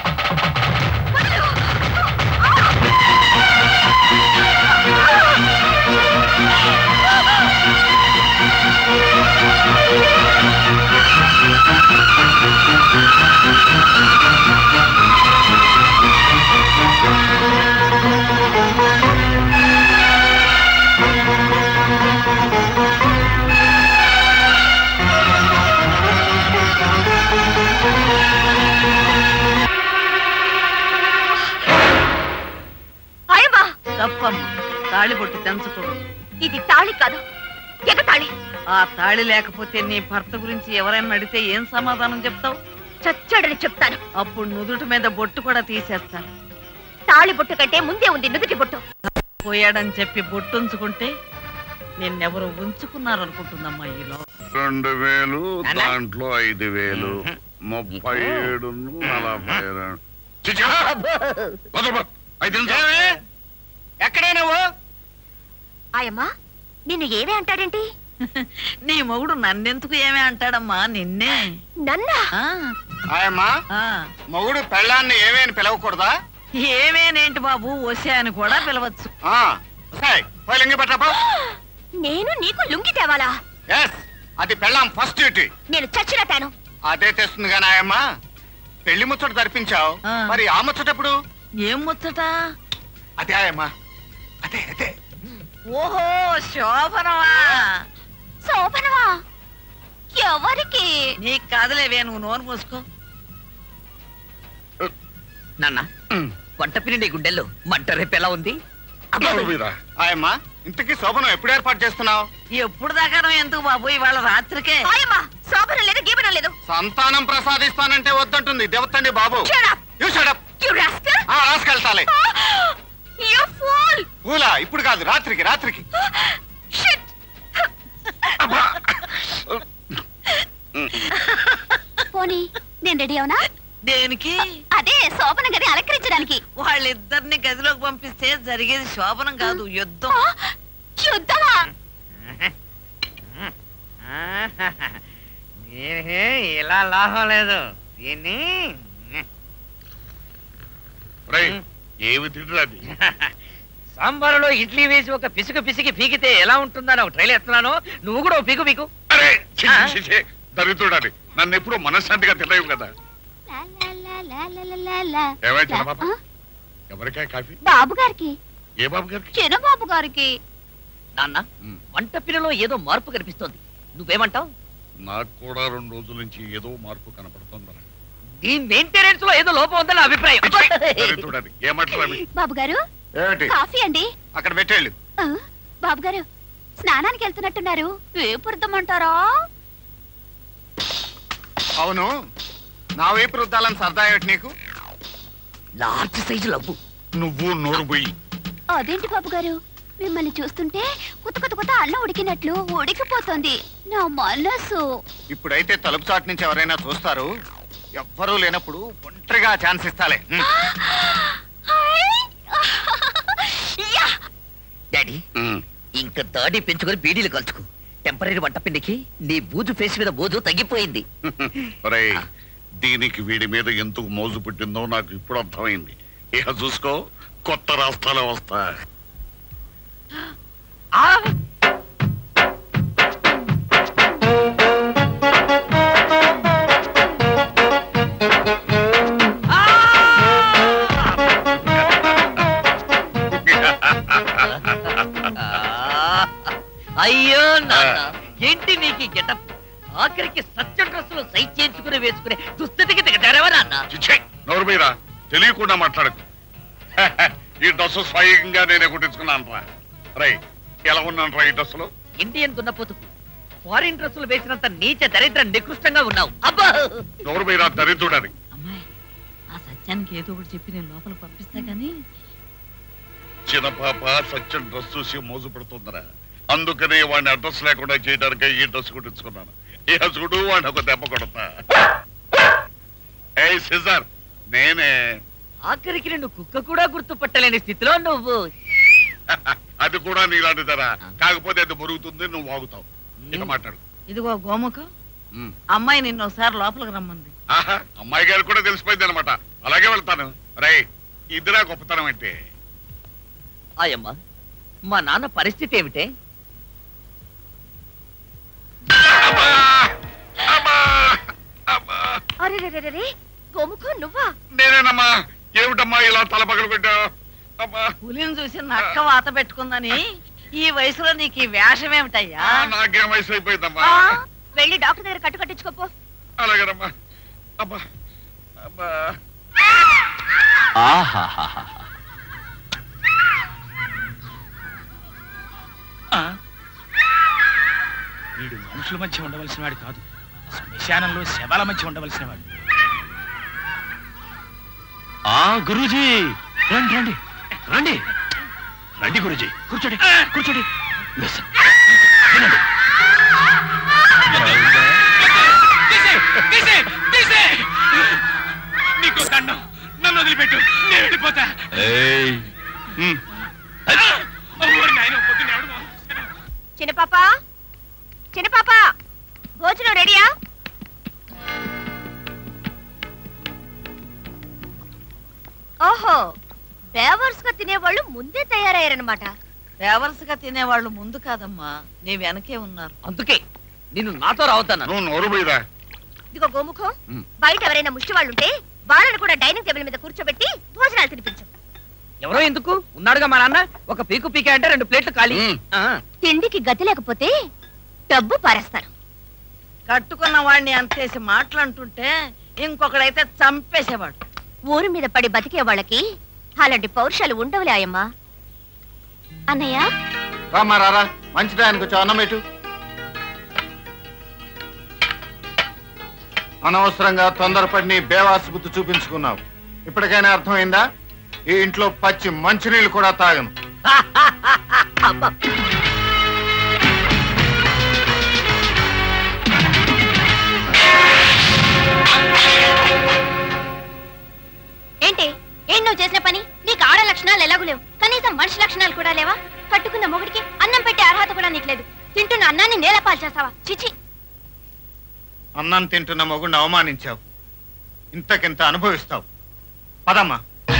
తప్పమ్మా, తాళి బొట్టు తెంచకూడదు. ఇది తాళి కాదు, ఎగతాళి. ఆ తాళి లేకపోతే నీ భర్త గురించి ఎవరైనా అడిగితే ఏం సమాధానం చెప్తావు? చచ్చాడని చెప్తాను. అప్పుడు నుదుటి మీద బొట్టు కూడా తీసేస్తాను. తాళి బొట్టు కంటే ముందే ఉంది నుదుటి బొట్టు. పోయాడని చెప్పి బొట్టు ఉంచుకుంటే నిన్నెవరు ఉంచుకున్నారనుకుంటుందమ్మా. ఈలో 2000, దాంట్లో 5000, 37, 42. ఎక్కడే నువ్వు? ఆయమ్మా, నిన్ను ఏమే అంటాడేంటి? నీ మొగుడు నన్నెందుకు ఏమే అంటాడమ్మా? నిన్నే. నన్నా? ఆయమ్మా, మొగుడు పెళ్ళాన్ని ఏమేని పిలవకూడదా? ఏమేనేంటి బాబు, వసే అని కూడా పిలవచ్చు. లింగి పట్టపో. నేను నీకు లుంగి తేవాలా? అది పెళ్ళాం ఫస్ట్ డ్యూటీ. నేను చచ్చిన తాను. అదే తెస్తుంది కానీ ఆయమ్మా పెళ్లి ముచ్చట జరిపించావు, మరి ఆ ముచ్చటప్పుడు? ఏం ముచ్చట? అదే ఆయమ్మా, అదే అదే. ఓహో, శోభనవా? శోభనవా? ఎవరికి? నీకు కాదులేవే, నువ్వు నోరు మూసుకో. నాన్న, వంట పిని గుండెల్లో మంట రేపు ఎలా ఉంది? ఆయమ్మా ఇంతకీ శోభనం ఎప్పుడు ఏర్పాటు చేస్తున్నావు? ఎప్పుడు దాకా ఎందుకు బాబు, ఇవాళ రాత్రికే. శోభనం లేదు, గీబనం లేదు. సంతానం ప్రసాదిస్తానంటే వద్దంటుంది దేవతండి బాబు. రాసుకెళ్తాలే. పూలా ఇప్పుడు కాదు, రాత్రికి రాత్రికి. పోనీ నేను రెడీ అవునా? దేనికి? అదే శోభనం గది అలంకరించడానికి. వాళ్ళిద్దరిని గదిలోకి పంపిస్తే జరిగేది శోభనం కాదు, యుద్ధం. యుద్ధమా? ఇలా లాభం లేదు దీన్ని. ఏమి తింటున్నది? సాంబారులో ఇడ్లీ వేసి ఒక పిసుకు పిసికి పీకితే ఎలా ఉంటుందని ఒక ట్రైల్ ఎత్తున్నాను, నువ్వు కూడా పీకు పీకు. దరిద్రుడాలి, నన్ను ఎప్పుడు మనశ్శాంతిగా తినలేవు కదా. ఎవరికా కాఫీ? బాబు గారికి. ఏ బాబు గారికి? చిన్న బాబు గారికి. నాన్న, వంట పిల్లలో ఏదో మార్పు కనిపిస్తోంది, నువ్వేమంటావు? నాకు కూడా 2 రోజుల నుంచి ఏదో మార్పు కనపడుతుందా. ఈ మెయింటెనెన్స్ లో ఏదో లోపం ఉందని అభిప్రాయం. ఏమంటారు బాబు గారు? కాఫీ అండి. అక్కడ పెట్టేళ్ళు. బాబు గారు స్నానానికి వెళ్తున్నట్టున్నారు, వేపు రుద్దమంటారా? అవును, నా వైపు రుద్దాలని సరదా ఏమిటి నీకు? Large size love. నువ్వు నోరు పోయి. అదేంటి బాబు గారు, మిమ్మల్ని చూస్తుంటే కొత్త కొత్త కొత్త అన్నం ఉడికినట్లు ఉడికిపోతుంది నా మనసు. ఇప్పుడైతే తలుపు చాటు నుంచి ఎవరైనా చూస్తారు, ఎవ్వరూ లేనప్పుడు ఒంటరిగా ఛాన్స్ ఇస్తాలే. డాడీ, ఇంకా దాడి పెంచుకొని బీడీలు కలుచుకో. టెంపరీ వంట పిండికి నీ బూజు ఫేస్ మీద బోజు తగ్గిపోయింది. దీనికి వీడి మీద ఎందుకు మోజు పుట్టిందో నాకు ఇప్పుడు అర్థమైంది. ఇక చూసుకో, కొత్త రాష్ట్రాలు వస్తా. అయ్యో నాన్న, ఏంటి నీకు గెటప్? ఆఖరికి సత్య డ్రెస్సులు సైజ్ చేయించుకుని వేసుకునే దుస్థితికి దిగజారేవా నాన్న? నోరు మీరా తెలియకుండా మాట్లాడకు. ఈ డ్రెస్సు స్వయంగా నేనే కుట్టించుకున్నాను రా. రై, ఎలా ఉన్నాను రా ఈ డ్రెస్సులో? ఇండియన్ దున్నపోతుకు ఫారిన్ డ్రెస్సులు వేసినంత నీచ దరిద్ర నికృష్టంగా ఉన్నావు. అబ్బా, నోరు మీరా దరిద్రుడని. అమ్మాయి, ఆ సత్యానికి ఏదో ఒకటి చెప్పి నేను లోపలికి పంపిస్తా గానీ. చిన్న పాప సత్యం డ్రెస్ చూసి మోజు పడుతుందరా, అందుకనే వాడిని అడ్రస్ లేకుండా చేయడానికి ఈ డ్రెస్ కుట్టించుకున్నాను. ఇక చూడు, వాడిని ఒక దెబ్బ కొడతా. ఏ సిజర్, నేనే. ఆఖరికి నిన్ను కుక్క కూడా గుర్తుపట్టలేని స్థితిలో నువ్వు. అది కూడా నీలాంటిదరా, కాకపోతే అది మురుగుతుంది, నువ్వు వాగుతావు. ఇక మాట్లాడు. ఇదిగో గోముఖం, అమ్మాయి నిన్ను ఒకసారి లోపలికి రమ్మంది. ఆహా, అమ్మాయి గారు కూడా తెలిసిపోయింది అనమాట. అలాగే వెళ్తాను. రై, ఇదిరా గొప్పతనం అంటే. ఆయమ్మ, మా నాన్న పరిస్థితి ఏమిటే? అరే గోముఖం, నువ్వా? నేనేనమ్మా. ఏమిటమ్మా ఇలా తల పగలు పెట్టావు? పులిని చూసి నక్క వాత పెట్టుకుందని ఈ వయసులో నీకు ఈ వేషం ఏమిటయ్యా? నాకేం వయసు అయిపోయిందమ్మా. వెళ్ళి డాక్టర్ దగ్గర కట్టు కట్టించుకోపో. అలాగేనమ్మా. అబ్బా అబ్బా. వీడు మనుషుల మధ్య ఉండవలసిన వాడు కాదు, శ్మశానంలో శవాల మధ్య ఉండవలసిన వాడు. గురూజీ, రండి రండి రండి రండి గురూజీ, కూర్చోండి కూర్చోండి. నీకు దండం, నన్ను వదిలిపెట్టు, నేను వెళ్ళిపోతా. చిన్న పాప, చిన్న పాప, భోజనం రెడీయా? ఓహో, బేవర్స్ గా తినేవాళ్ళు ముందే తయారయ్యారనమాట. బేవర్స్ గా తినేవాళ్ళు ముందు కాదమ్మా, నీ వెనకే ఉన్నారు. అందుకే నిన్ను నాతో రావద్దన్నా. నువ్వు నోరు పోయిరా. ఇదిగో గోముఖం, బయట ఎవరైనా ముష్టి వాళ్ళు ఉంటే వాళ్ళని కూడా డైనింగ్ టేబుల్ మీద కూర్చోబెట్టి భోజనాలు తినిపించు. ఎవరో ఎందుకు ఉన్నాడుగా మా నాన్న. ఒక పీకు పీకే అంటే 2 ప్లేట్లు ఖాళీ. తిండికి గతి లేకపోతే డబ్బు పారేస్తారు. కట్టుకున్న వాడిని అంతేసి మాట్లాడుతుంటే ఇంకొకడైతే చంపేసేవాడు. ఊరి మీద పడి బతికే వాళ్ళకి అలాంటి పౌరుషాలు ఉండవులే ఆయమ్మా. అన్నయ్య రామా రారా, మంచి టయానికి వచ్చావు, అన్నం పెట్టు. అనవసరంగా తొందరపడి నీ బేవాసి బుద్ధి చూపించుకున్నావు. ఇప్పటికైనా అర్థమైందా? ఈ ఇంట్లో పచ్చి మంచినీళ్ళు కూడా తాగను. ఏంటి ఏం నువ్వు చేసిన పని? నీకు ఆడ లక్షణాలు ఎలాగూ లేవు, కనీసం మనిషి లక్షణాలు కూడా లేవా? కట్టుకున్న మొగుడికి అన్నం పెట్టే అర్హత కూడా నీకు లేదు. తింటున్న అన్నాన్ని నేలపాలు చేస్తావా? చిచి. అన్నం తింటున్న మొగుడిని అవమానించావు, ఇంతకింత అనుభవిస్తావు. పదమ్మా.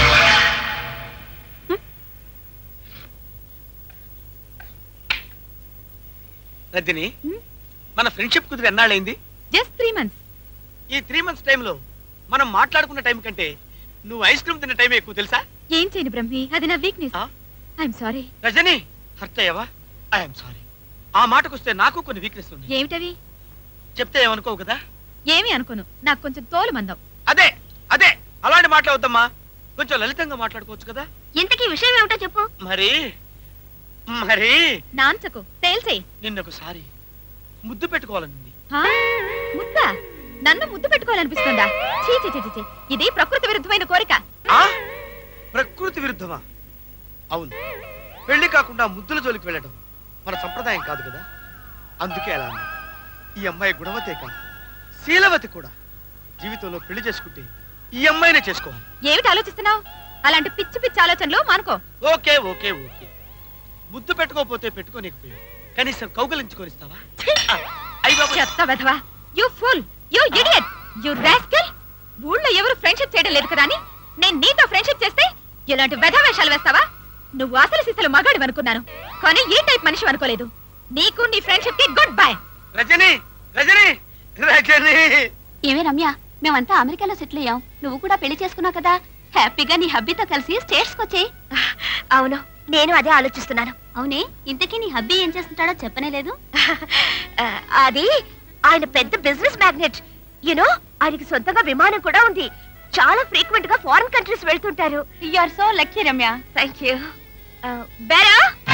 రజని, మన ఫ్రెండ్షిప్ కుదిరి ఎన్నాళ్ళైంది? Just 3 months. ఈ 3 months టైంలో మనం మాట్లాడుకున్న టైం కంటే నువ్వు ఐస్ క్రీమ్ తిన్న టైం ఎక్కువ తెలుసా? ఏం చేయను బ్రహ్మి, అది నా weakness. I'm sorry. Rajani, hurt అయ్యావా? I'm sorry. ఆ మాటకొస్తే నాకు కొన్ని వీక్నెస్ ఉన్నాయి. ఏమిటవి? చెప్తే ఏమనుకోవు కదా? ఏమి అనుకోను, నాకు కొంచెం తోలు మందం. అదే అదే అలాంటి మాట్లాడవద్దమ్మా, కొంచెం లలితంగా మాట్లాడుకోవచ్చు కదా. ఇంతకీ విషయం ఏమిటో చెప్పు. మరి మరి నాన్సకు తేల్చేయి. నిన్నొకసారి ముద్దు పెట్టుకోవాలనుంది. ముద్దా? నన్ను ముద్దు పెట్టుకోవాలనిపిస్తుందా? చీ చీ చీ చీ, ఇది ప్రకృతి విరుద్ధమైన కోరిక. ప్రకృతి విరుద్ధమా? అవును, పెళ్లి కాకుండా ముద్దుల జోలికి వెళ్ళడం మన సంప్రదాయం కాదు కదా. అందుకే అలా అన్నా. ఈ అమ్మాయి గుణవతే కాదు, శీలవతి కూడా. జీవితంలో పెళ్లి చేసుకుంటే ఈ అమ్మాయినే చేసుకోవాలి. ఏమిటి ఆలోచిస్తున్నావు? అలాంటి పిచ్చి పిచ్చి ఆలోచనలు మానుకో. ఓకే ఓకే ఓకే, ముద్దు పెట్టుకోకపోతే పెట్టుకోలేకపోయావు, కనీసం కౌగలించుకొనిస్తావా? చెత్త వెధవా, you fool, you idiot, you rascal. ఊళ్ళో ఎవరు ఫ్రెండ్షిప్ చేయడం లేదు కదా అని నేను నీతో ఫ్రెండ్షిప్ చేస్తే ఇలాంటి వెధవ వేషాలు వేస్తావా? నువ్వు అసలు సిసలు మగాడు అనుకున్నాను, కానీ ఈ టైప్ మనిషి అనుకోలేదు. నీకు నీ ఫ్రెండ్షిప్ కి గుడ్ బై. రజని రజని రజని. ఏమే రమ్య, మేమంతా అమెరికాలో సెటిల్ అయ్యాం, నువ్వు కూడా పెళ్లి చేసుకున్నావు కదా, హ్యాపీగా నీ హబ్బీతో కలిసి స్టేట్స్ కి వచ్చేయి. అవును, నేను అదే ఆలోచిస్తున్నాను. అవునే, ఇంతకీ నీ హబ్బీ ఏం చేస్తుంటాడో చెప్పనే లేదు. అది ఆయన పెద్ద బిజినెస్ మ్యాగ్నెట్. యూనో, ఆయనకి సొంతంగా విమానం కూడా ఉంది. చాలా ఫ్రీక్వెంట్ గా ఫారిన్ కంట్రీస్ వెళ్తుంటారు. You are so lucky Ramya. Thank you. బేరా,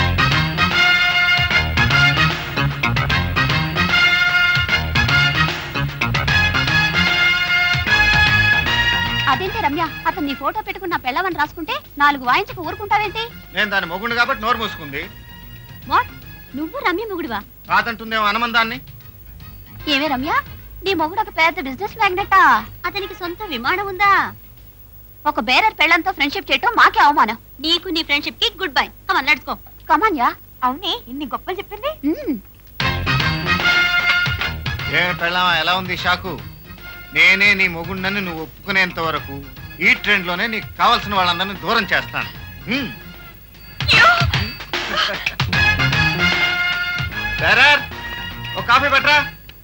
అదేంటి రమ్య, అతను నీ ఫోటో పెట్టుకున్న పెళ్ళవని రాసుకుంటే 4 వాయించక ఊరుకుంటావేంటి? నేను దాని మొగుడు కాబట్టి నోరు మూసుకుంది. వాట్, నువ్వు రమ్య మొగుడువా? కాదంటుందేమో అనమందాన్ని. ఏమే రమ్య, నీ మొగుడు ఒక పెద్ద బిజినెస్ మ్యాగ్నెటా? అతనికి సొంత విమానం ఉందా? ఒక బేరర్ పెళ్ళంతో ఫ్రెండ్షిప్ చేయటం మాకే అవమానం. నీకు నీ ఫ్రెండ్షిప్ కి good bye. Come on, let's go. Come on yeah. అవునే, ఇన్ని గొప్పలు చెప్పింది. ఏ పెళ్ళామా, ఎలా ఉంది షాకు? నేనే నీ మొగుడినని నువ్వు ఒప్పుకునేంత వరకు ఈ ట్రెండ్ లోనే నీకు కావాల్సిన వాళ్ళందరినీ దూరం చేస్తాను. బేరర్, ఒక కాఫీ పెట్టరా.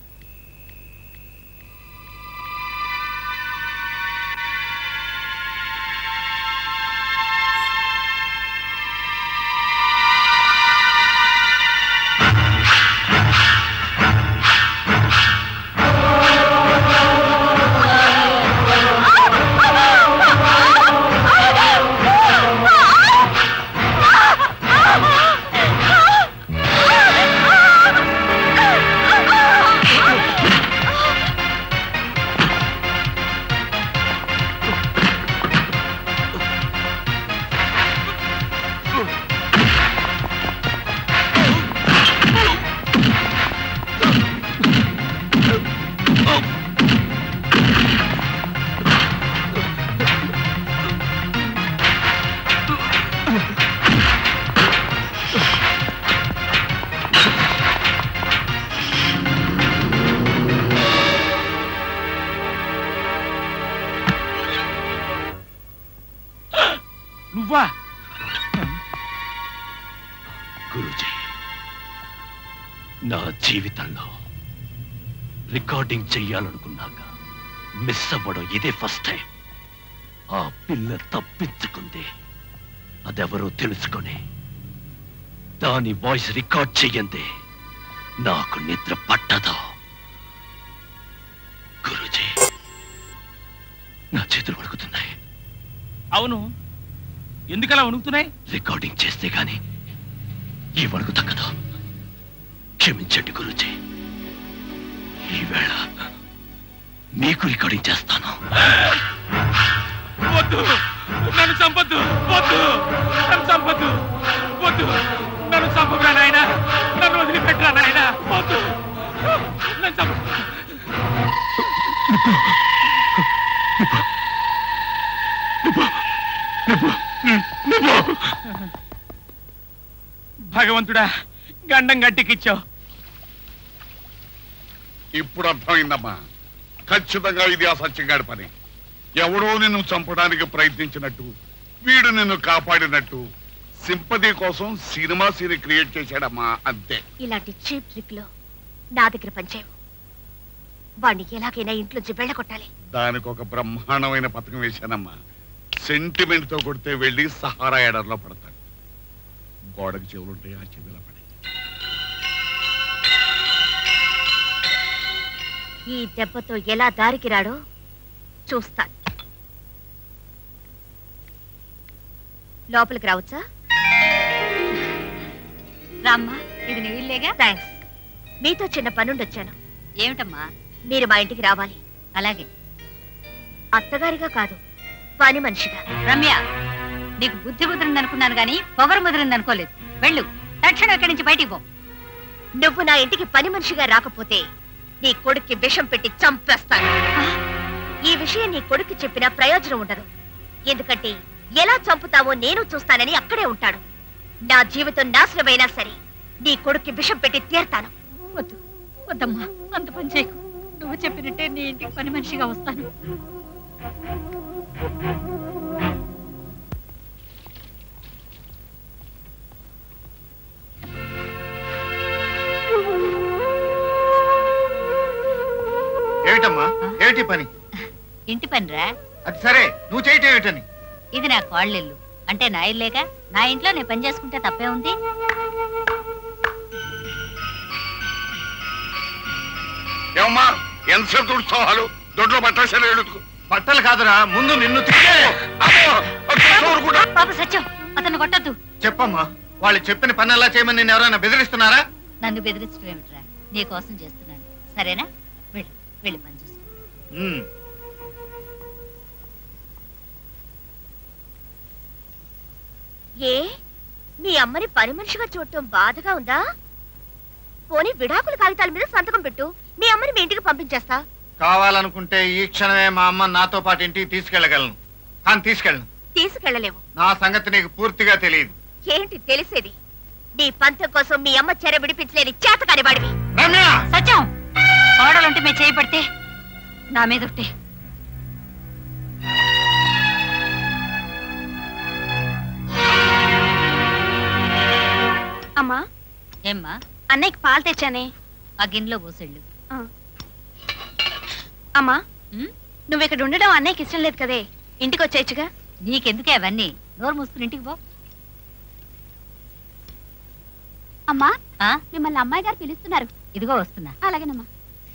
నువ్వా? గురూజీ, నా జీవితంలో రికార్డింగ్ చెయ్యాలనుకున్నాక మిస్ అవ్వడం ఇదే ఫస్ట్ టైం. ఆ పిల్ల తప్పించుకుంది. అదెవరో తెలుసుకొని దాని వాయిస్ రికార్డ్ చెయ్యండి. నాకు నిద్ర పట్టదు. గురూజీ, నా చేతులు వణుకుతున్నాయి. అవును, ఎందుకలా వణుకుతున్నాయి? రికార్డింగ్ చేస్తే గాని ఈ వణుకు తగ్గదు. క్షమించండి గురూజీ. ఈవేళ మీకు రికార్డింగ్ చేస్తాను. వద్దు, నన్ను చంపొద్దు. వద్దు, నన్ను చంపొద్దు. వద్దు, నన్ను చంపరా నాయన. నన్ను వదిలిపెట్టరా నాయన. వద్దు, నన్ను చంప. భగవంతుడా, గండం గట్టికిచ్చావు. ఇప్పుడు అర్థమైందమ్మా. ఖచ్చితంగా ఇది అసత్యంగాడి పని. ఎవడో నిన్ను చంపడానికి ప్రయత్నించినట్టు, వీడు నిన్ను కాపాడినట్టు సింపతి కోసం సినిమా సీన్ క్రియేట్ చేశాడమ్మా, అంతే. ఇలాంటి చీప్ ట్రిక్ లో నా దగ్గర పనిచేయవు. వాణ్ణి ఎలాగైనా ఇంట్లోంచి వెళ్ళగొట్టాలి. దానికి ఒక బ్రహ్మాండమైన పథకం వేశానమ్మా. సెంటిమెంట్ తో కొడితే వెళ్ళి సహారా ఎడర్లో పడతాడు. గోడకు చెవులుంటాయి, ఆ చెవిలా పడి. ఈ దెబ్బతో ఎలా దారికి రాడో చూస్తాను. లోపలికి రావచ్చా? రామ్మా, ఇది నీ ఇల్లేగా? థ్యాంక్స్. మీతో చిన్న పనుండొచ్చాను. ఏమిటమ్మా? మీరు మా ఇంటికి రావాలి. అలాగే. అత్తగారిగా కాదు, పని మనిషిగా. రమ్య, నీకు బుద్ధి ముదిరిందనుకున్నాను గాని పొగరు ముదిరిందనుకోలేదు. వెళ్ళు, తక్షణం ఇక్కడి నుంచి బయటికి పో. నువ్వు నా ఇంటికి పని మనిషిగా రాకపోతే నీ కొడుక్కి విషం పెట్టి చంపేస్తాను. ఈ విషయం నీ కొడుక్కి చెప్పినా ప్రయోజనం ఉండదు. ఎందుకంటే ఎలా చంపుతావో నేను చూస్తానని అక్కడే ఉంటాడు. నా జీవితం నాశనమైనా సరే నీ కొడుక్కి విషం పెట్టి తీర్తాను. వద్దు, వద్దమ్మా, అంత పని చేయకు. నువ్వు చెప్పినట్టే నీ ఇంటికి పని మనిషిగా వస్తాను. ఏమిటమ్మా, ఏమిటి పని? ఇంటి పనిరా. అది సరే, నువ్వు చేయటం ఏమిటని? ఇది నా కోళ్ళిల్లు, అంటే నా ఇల్లేగా. నా ఇంట్లో నేను పని చేసుకుంటే తప్పే ఉంది. ఏమమ్మా, ఎంతసేపు తుడుస్తావు? దొడ్లో బట్టలు బట్టలు కాదురా, ముందు నిన్ను పాప సత్యం, అతను కొట్టద్దు. చెప్పమ్మా, వాళ్ళు చెప్పిన పని ఎలా చేయమని నేను ఎవరైనా బెదిరిస్తున్నారా? నన్ను బెదిరించడం ఏమిట్రా? నీ కోసం చేస్తున్నాను, సరేనా? వెళ్ళి వెళ్ళి పని చూసుకో. ఏ మీ అమ్మని పని మనిషిగా చూడటం బాధగా ఉందా? పోనీ విడాకుల కాగితాల మీద సంతకం పెట్టు, మీ అమ్మని మీ ఇంటికి పంపించేస్తా. కావాలనుకుంటే ఈ క్షణమే మా అమ్మ నాతో పాటు ఇంటికి తీసుకెళ్లగలను, కానీ తీసుకెళ్ళను. తీసుకెళ్లలేవు. నా సంగతి నీకు పూర్తిగా తెలియదు. ఏంటి తెలిసేది? నీ పంతం కోసం మీ అమ్మ చెర విడిపించలేని చేతకాని వాడివి. సత్యం, కోడలుంటే మేము చేయబడితే నా మీద ఒకటే. అమ్మా. ఏమ్మా? అన్నయ్యకి పాలు తెచ్చానే, ఆ గిన్నెలో పోసేళ్ళు. అమ్మా, నువ్వు ఇక్కడ ఉండడం అన్నయ్యకి ఇష్టం లేదు కదే, ఇంటికి వచ్చేయచ్చుగా. నీకెందుకే అవన్నీ? నోరు మూసుకుని ఇంటికి పో. అమ్మా, మిమ్మల్ని అమ్మాయి గారు పిలుస్తున్నారు. ఇదిగో వస్తున్నా. అలాగేనమ్మా.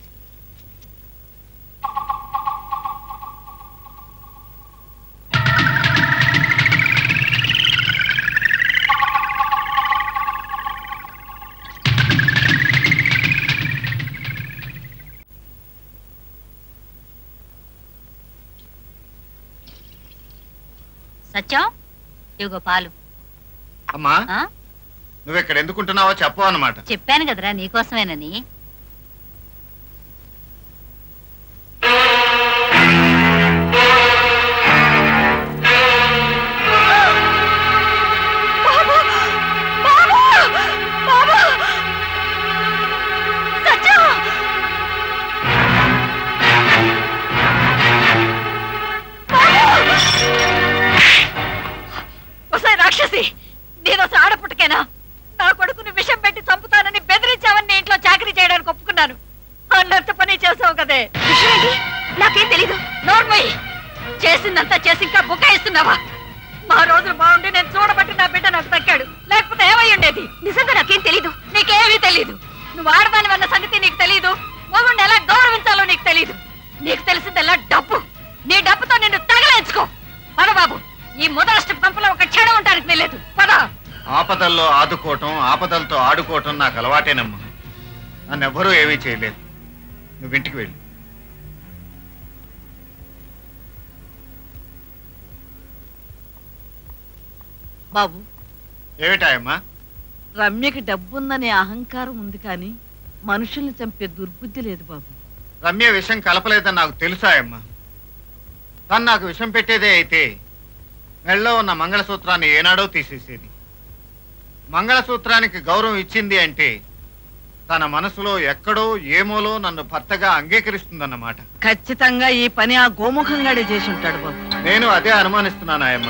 సత్యం, ఇదిగో పాలు. అమ్మా, నువ్వు ఇక్కడ ఎందుకుంటున్నావో చెప్పు అన్నమాట. చెప్పాను కదరా నీకోసమేనని. రాక్షసి, నేను ఆడపుట్టకేనా? నా కొడుకుని విషం పెట్టి చంపుతానని బెదిరించావని ఇంట్లో చాకరీ చేయడం నాకేం తెలీదు. నోర్మయ్య చేసిందంతా చేసి ఇంకా బుకాయిస్తున్నావా? మా రోజులు బాగుండి నేను చూడబట్టి నా బిడ్డ నాకు దక్కాడు, లేకపోతే ఏమై ఉండేది? నిజంగా నాకేం తెలీదు. నీకేమీ తెలీదు. నువ్వు ఆడదాని వన్న సంగతి నీకు తెలీదు. మొగుడిని ఎలా గౌరవించాలో నీకు తెలీదు. నీకు తెలిసిందల్లా డబ్బు. నీ డబ్బుతో నిన్ను తగలేంచుకో. పద బాబు, ఈ మొదలష్ట పంపలో ఒక క్షణం ఉంటానికి వెళ్ళలేదు. పద. ఆపదల్లో ఆదుకోవటం, ఆపదలతో ఆడుకోవటం నాకు అలవాటేనమ్మా. నన్నెవ్వరూ ఏమీ చేయలేదు. నువ్వు ఇంటికి వెళ్ళి. బాబు, ఏమిటాయమ్మా? రమ్యకి డబ్బుందనే అహంకారం ఉంది కానీ మనుషుల్ని చంపే దుర్బుద్ధి లేదు బాబు. రమ్య విషం కలపలేదని నాకు తెలుసాయమ్మా. తను నాకు విషం పెట్టేదే అయితే మెళ్ళో ఉన్న మంగళసూత్రాన్ని ఏనాడో తీసేసేది. మంగళసూత్రానికి గౌరవం ఇచ్చింది అంటే తన మనసులో ఎక్కడో ఏమోలో నన్ను భర్తగా అంగీకరిస్తుందన్నమాట. ఖచ్చితంగా ఈ పని ఆ గోముఖంగాడే చేసి ఉంటాడు బాబు. నేను అదే అనుమానిస్తున్నాను ఆయమ్మ.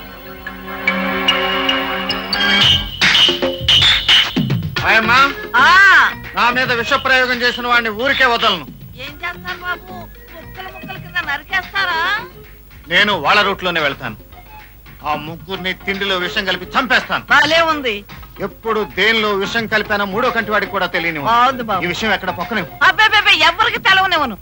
ఆయమ్మా, నా మీద విష ప్రయోగం చేసిన వాడిని ఊరికే వదలను. ఏం చేస్తారు బాబు? ముక్కలు ముక్కల కింద నరికేస్తారా? నేను వాళ్ళ రూట్లోనే వెళ్తాను. ఆ ముగ్గురిని తిండిలో విషం కలిపి చంపేస్తాను. బాలే ఉంది. ఎప్పుడు దేనిలో విషం కలిపానో మూడో కంటి వాడికి కూడా తెలియని ఈ విషయం ఎక్కడ పక్కనే. అబ్బే ఎవరికి తెలవనివ్వను.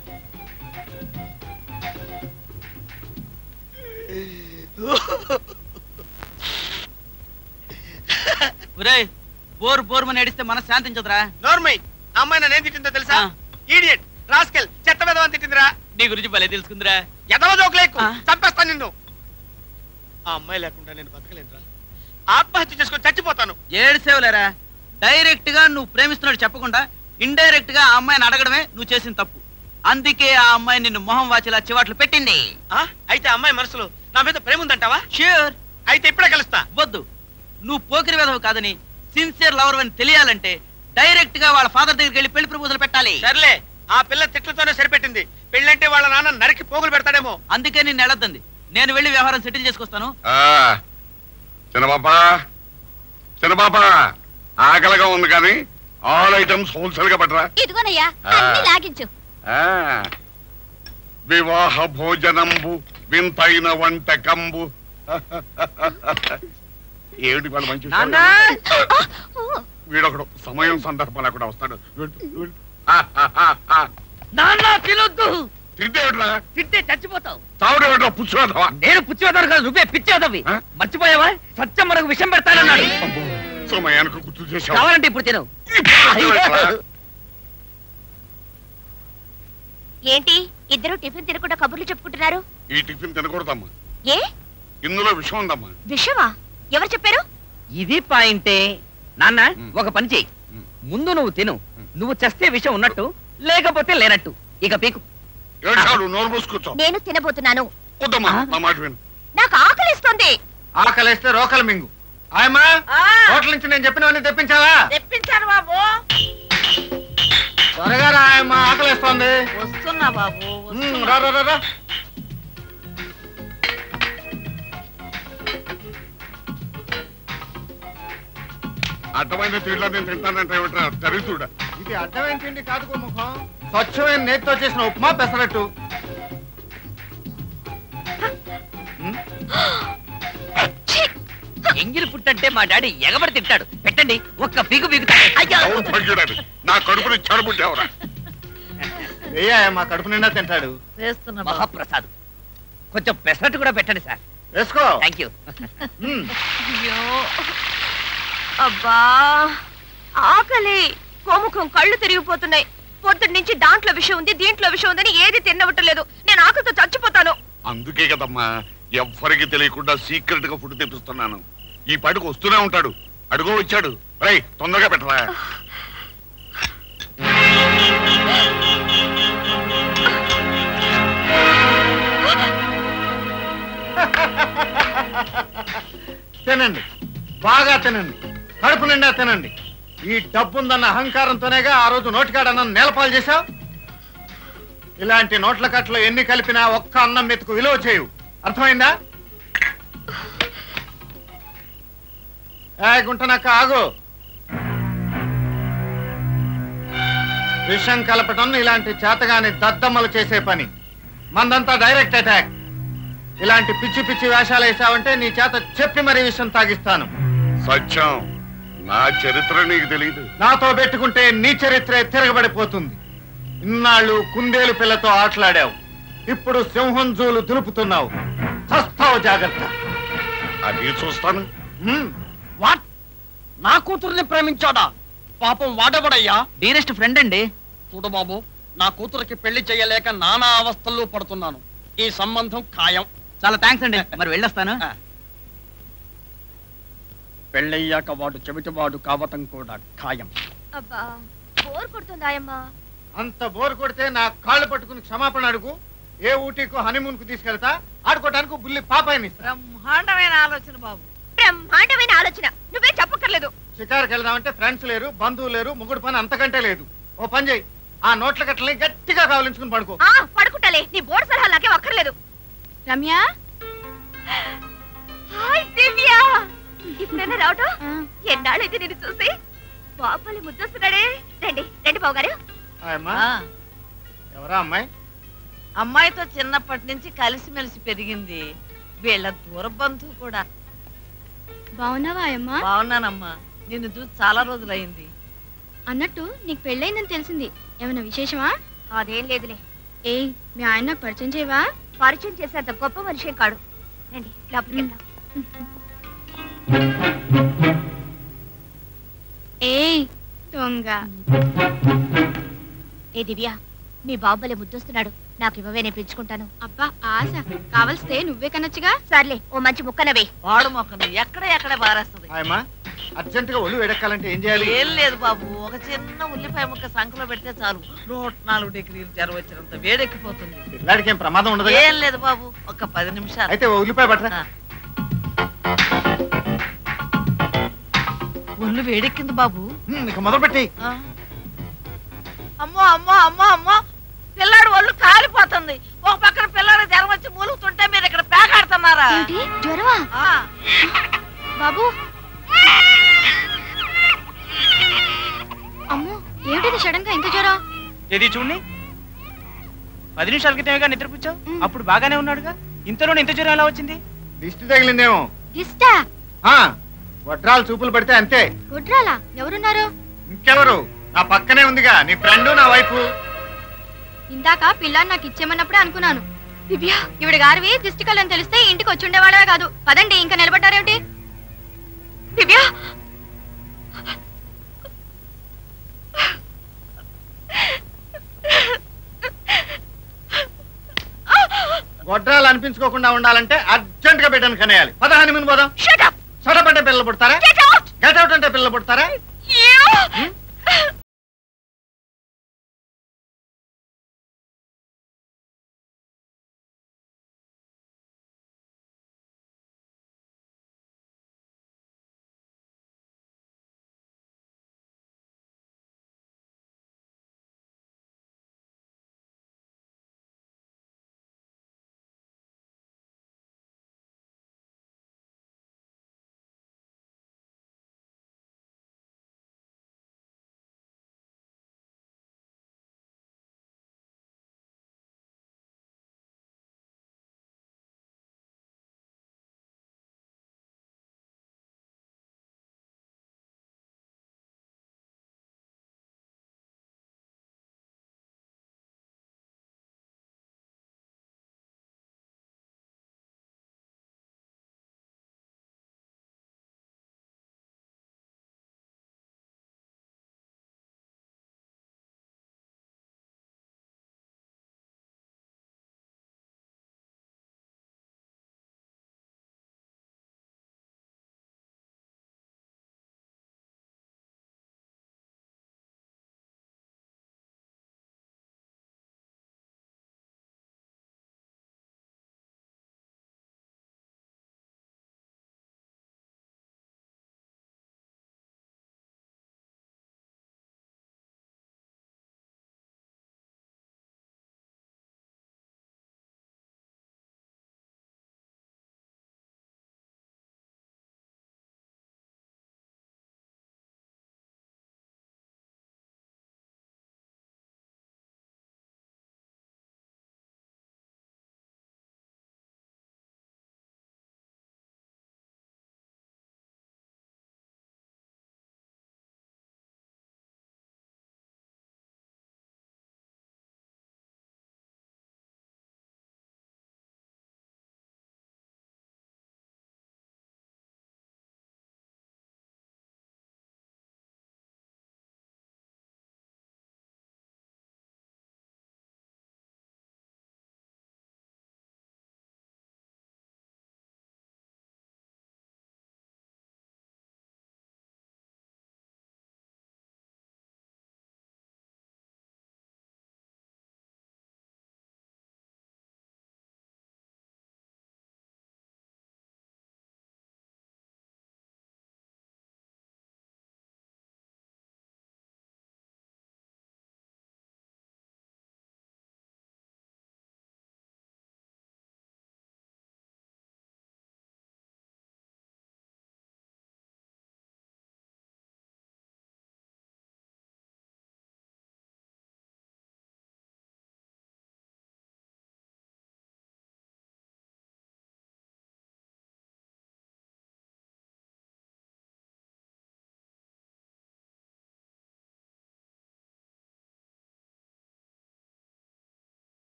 బోర్ బోర్మని ఏడిస్తే మన శాంతించదురా. నోర్మై, అమ్మాయి నన్నేం తిట్టిందో తెలుసా? ఈడియట్, రాస్కెల్, చెత్త వెదవని తిట్టిందిరా. నీ గురించి భలే తెలుసుకుందిరా. ఎదవ జోకులేకు, చంపేస్తాను నిన్ను. ఆ అమ్మాయి లేకుండా నేను బతకలేనురా. ఆత్మహత్య చేసుకొని చచ్చిపోతాను. ఏడ్సేవులేరా. డైరెక్ట్ గా నువ్వు ప్రేమిస్తున్నాడు చెప్పకుండా ఇండైరెక్ట్ గా ఆ అమ్మాయిని అడగడమే నువ్వు చేసిన తప్పు. అందుకే ఆ అమ్మాయి నిన్ను మొహం వాచిలా చివాట్లు పెట్టింది. అయితే అమ్మాయి మనసులో నా మీద ప్రేమ ఉందంటావా? ష్యూర్. అయితే ఇప్పుడే కలుస్తా. వద్దు, నువ్వు పోకిరి వెధవ కాదని సిన్సియర్ లవర్ అని తెలియాలంటే డైరెక్ట్ గా వాళ్ళ ఫాదర్ దగ్గరికి వెళ్ళి పెళ్లి ప్రపోజల్ పెట్టాలి. సర్లే, ఆ పిల్ల తిట్లతోనే సరిపెట్టింది. పెళ్ళంటే వాళ్ళ నాన్న నరికి పోగులు పెడతాడేమో. అందుకే నిన్ను ఎడద్దంది. నేను వెళ్ళి వ్యవహారం సెటిల్ చేసుకొస్తాను. చిన్నబాబా ఆకలిగా ఉంది కానీ ఆల్ ఐటమ్స్ హోల్సేల్ గా పట్టరా. ఇదిగోనయ్యా, అన్ని లాగించు. వివాహ భోజనంబు వింతైన వంటకంబు. ఏమిటి వాళ్ళు మంచి వీడొకడు సమయం సందర్భం లేకుండా వస్తాడు. తింటే చచ్చిపోతావు. చావుడు పుచ్చువేదవా? నేను పుచ్చివేదాను కాదు, నువ్వే పిచ్చేదవి. మర్చిపోయావా? సత్యం మనకు విషం పెడతానన్నాడు. సమయానికి గుర్తు చేశావు. కావాలంటే ఇప్పుడు తినవు. ఏంటి ఇద్దరు టిఫిన్ తినకుండా కబుర్లు చెప్పుకుంటున్నారు? ఈ టిఫిన్ తినకూడదమ్మా. ఏ? ఇందులో విషం ఉందమ్మా. విషమా? ఎవరు చెప్పారు? ఇది పాయింటే. నాన్న, ఒక పని చెయ్యి. ముందు నువ్వు తిను. నువ్వు చస్తే విషం ఉన్నట్టు, లేకపోతే లేనట్టు. ఇక పీకు. నోరు మూసుకూర్చో. నేను తినబోతున్నాను. వద్దమ్మా, నా మాట విను. నాకు ఆకలిస్తుంది. ఆకలిస్తే రోకలు మింగు. ఆయమ్మా, హోటల్ నుంచి నేను చెప్పినవన్నీ తెప్పించావా? తెప్పించాను బాబు. త్వరగా రా ఆయమ్మా, ఆకలిస్తోంది. వస్తున్నా బాబు. రా రా రా. అడ్డమైన తిండిలో నేను తింటానంటే దరిద్రుడా. ఇది అడ్డమైన తిండి కాదు గోముఖం. స్వచ్ఛమైన నేతితో చేసిన ఉప్మా, పెసరట్టు. ఎంగిలి ఫుడ్ అంటే మా డాడీ ఎగబడి తింటాడు. పెట్టండి, ఒక్క పీకు పీకుతాడు. నా కడుపుని చెడబుడ్డావురా. మా కడుపు నిండా తింటాడు. మహాప్రసాద్, కొంచెం పెసరట్టు కూడా పెట్టండి సార్. వేసుకో. Thank you. అయ్యో, అబ్బా ఆకలి. కోముఖం కళ్ళు తిరిగిపోతున్నాయి. పొద్దున్న నుంచి దాంట్లో విషయం ఉంది, దీంట్లో విషయం ఉందని ఏది తినవట్టలేదు. నేను ఆకలితో చచ్చిపోతాను. అందుకే కదమ్మా ఎవ్వరికి తెలియకుండా సీక్రెట్ గా ఫుడ్ తెప్పిస్తున్నాను. ఈ పాటికి వస్తూనే ఉంటాడు. అడుగో వచ్చాడు. రై, తొందరగా పెట్టరా. తినండి, బాగా తినండి, కడుపు నిండా తినండి. ఈ డబ్బుందన్న అహంకారంతోనేగా ఆ రోజు నోటికాడన్నం నేలపాలు చేశావు. ఇలాంటి నోట్ల కట్టలో ఎన్ని కలిపినా ఒక్క అన్నం మెతుకు విలువ చేయు. అర్థమైందా? గుంటనక్క ఆగు. విషం కలపటం ఇలాంటి చేతగాని దద్దమ్మలు చేసే పని. మందంతా డైరెక్ట్ అటాక్. ఇలాంటి పిచ్చి పిచ్చి వేషాలు వేసావంటే నీ చేత చెప్పి మరీ విషం తాగిస్తాను. సత్యం, నా చరిత్ర నీకు తెలియదు. నాతో పెట్టుకుంటే నీ చరిత్రే తిరగబడిపోతుంది. ఇన్నాళ్ళు కుందేలు పిల్లతో ఆటలాడావు, ఇప్పుడు సింహం జూలు దులుపుతున్నావు. చస్తావు, జాగ్రత్త. అది చూస్తాను. వాట్? నా కూతుర్ని ప్రేమించాడా? పాపం వాడబడయ్యా. డీరెస్ట్ ఫ్రెండ్ అండి. చూడు బాబు, నా కూతురికి పెళ్లి చేయలేక నానా అవస్థల్లో పడుతున్నాను. ఈ సంబంధం ఖాయం. చాలా థ్యాంక్స్ అండి. మరి వెళ్ళొస్తాను. పెళ్ళయ్యాక వాడు చెవిటివాడు కావటం కూడా ఖాయం. అబ్బా, బోర్ కొడుతుందాయమ్మా. అంత బోర్ కొడితే నా కాళ్ళు పట్టుకుని క్షమాపణ అడుగు. ఏ ఊటీకో హనీమూన్ కు తీసుకెళ్తా, ఆడుకోవటానికి బుల్లి పాపాయిని. బ్రహ్మాండమైన ఆలోచన బాబు, బ్రహ్మాండమైన ఆలోచన. నువ్వే చెప్పక్కర్లేదు. షికారుకి వెళ్దామంటే ఫ్రెండ్స్ లేరు, బంధువులు లేరు, ముగ్గుడు పని అంతకంటే లేదు. ఓ పని చేయి, ఆ నోట్ల గట్లని గట్టిగా కావలించుకుని పడుకో. పడుకుంటాలే, నీ బోర్డు సలహా నాకే అక్కర్లేదు. రమ్య, హాయ్ దివ్య, ఇప్పుడైనా రావటం? ఎన్నాళ్ళైతే నేను చూసి. బాబాలి ముద్దొస్తున్నాడే. రండి రండి బాబు గారు. ఎవరా అమ్మాయి? అమ్మాయితో చిన్నప్పటి నుంచి కలిసిమెలిసి పెరిగింది. వీళ్ళ దూర బంధువు కూడా. బాగున్నావా అమ్మా? బాగున్నానమ్మా, నిన్ను చూసి చాలా రోజులైంది. అన్నట్టు నీకు పెళ్ళైందని తెలిసింది. ఏమైనా విశేషమా? అదేం లేదులే. ఏ, మీ ఆయన నాకు పరిచయం చేయవా? పరిచయం చేసేంత గొప్ప మనిషి కాడు. రండి లోపలికి వెళ్దాం. ఏ దొంగ. ఏ దివ్య, మీ బాబులే ముద్దొస్తున్నాడు. నాకు ఇవ్వవే, నేను పెంచుకుంటాను. అబ్బా ఆశ, కావలిస్తే నువ్వే కనొచ్చుగా. సర్లే, ఓ మంచి ముక్కనవే. వాడు మొక్కను ఎక్కడ బారేస్తుంది. అర్జెంట్ గా ఒళ్ళు వేడెక్కాలంటే ఏం చేయాలి? ఏం లేదు బాబు, ఒక చిన్న ఉల్లిపాయ ముక్క సంకలో పెడితే చాలు 104 డిగ్రీలు జ్వరం వచ్చినంత వేడెక్కిపోతుంది. పిల్లాడికి ఏం ప్రమాదం ఉండదు? ఏం లేదు బాబు, ఒక 10 నిమిషాలు. అయితే ఉల్లిపాయ పట్టరా. ఒళ్ళు వేడెక్కింది బాబు. మొదలు పెట్టి. అమ్మో అమ్మో అమ్మో అమ్మో, పిల్లాడు ఒళ్ళు కాలిపోతుంది. ఒక పక్కన పిల్లాడు జ్వరం వచ్చి మూలుగుతుంటే మీరు ఇక్కడ పేకాడుతున్నారా? జ్వరమా బాబు? అమ్మో, ఏమిటిది సడన్ గా ఇంత జ్వరం? ఏది చూడండి, 10 నిమిషాల క్రితమేగా నిద్రపుచ్చావు. అప్పుడు బాగానే ఉన్నాడుగా. ఇంతలోనే ఇంత జ్వరం ఎలా వచ్చింది? దిష్టి తగిలిందేమో. దిష్టా? వడ్రాలు చూపులు పడితే అంతే. వడ్రాలా? ఎవరున్నారు? ఇంకెవరు, నా పక్కనే ఉందిగా నీ ఫ్రెండ్, నా వైఫ్. ఇందాక పిల్లాన్ని నాకు ఇచ్చేమన్నప్పుడే అనుకున్నాను. దివ్య, ఇవిడ గారివి దిష్టి కళ్ళని తెలిస్తే ఇంటికి వచ్చి ఉండేవాళ్ళే కాదు. పదండి, ఇంకా నిలబడ్డారేమిటి? దివ్య, గొడ్రాలు అనిపించుకోకుండా ఉండాలంటే అర్జెంట్ గా బిడ్డను కనేయాలి. 15 మంది పోదాం. షటప్ అంటే పిల్లలు పుడతారా? గెట్ అవుట్ అంటే పిల్లలు పుడతారా?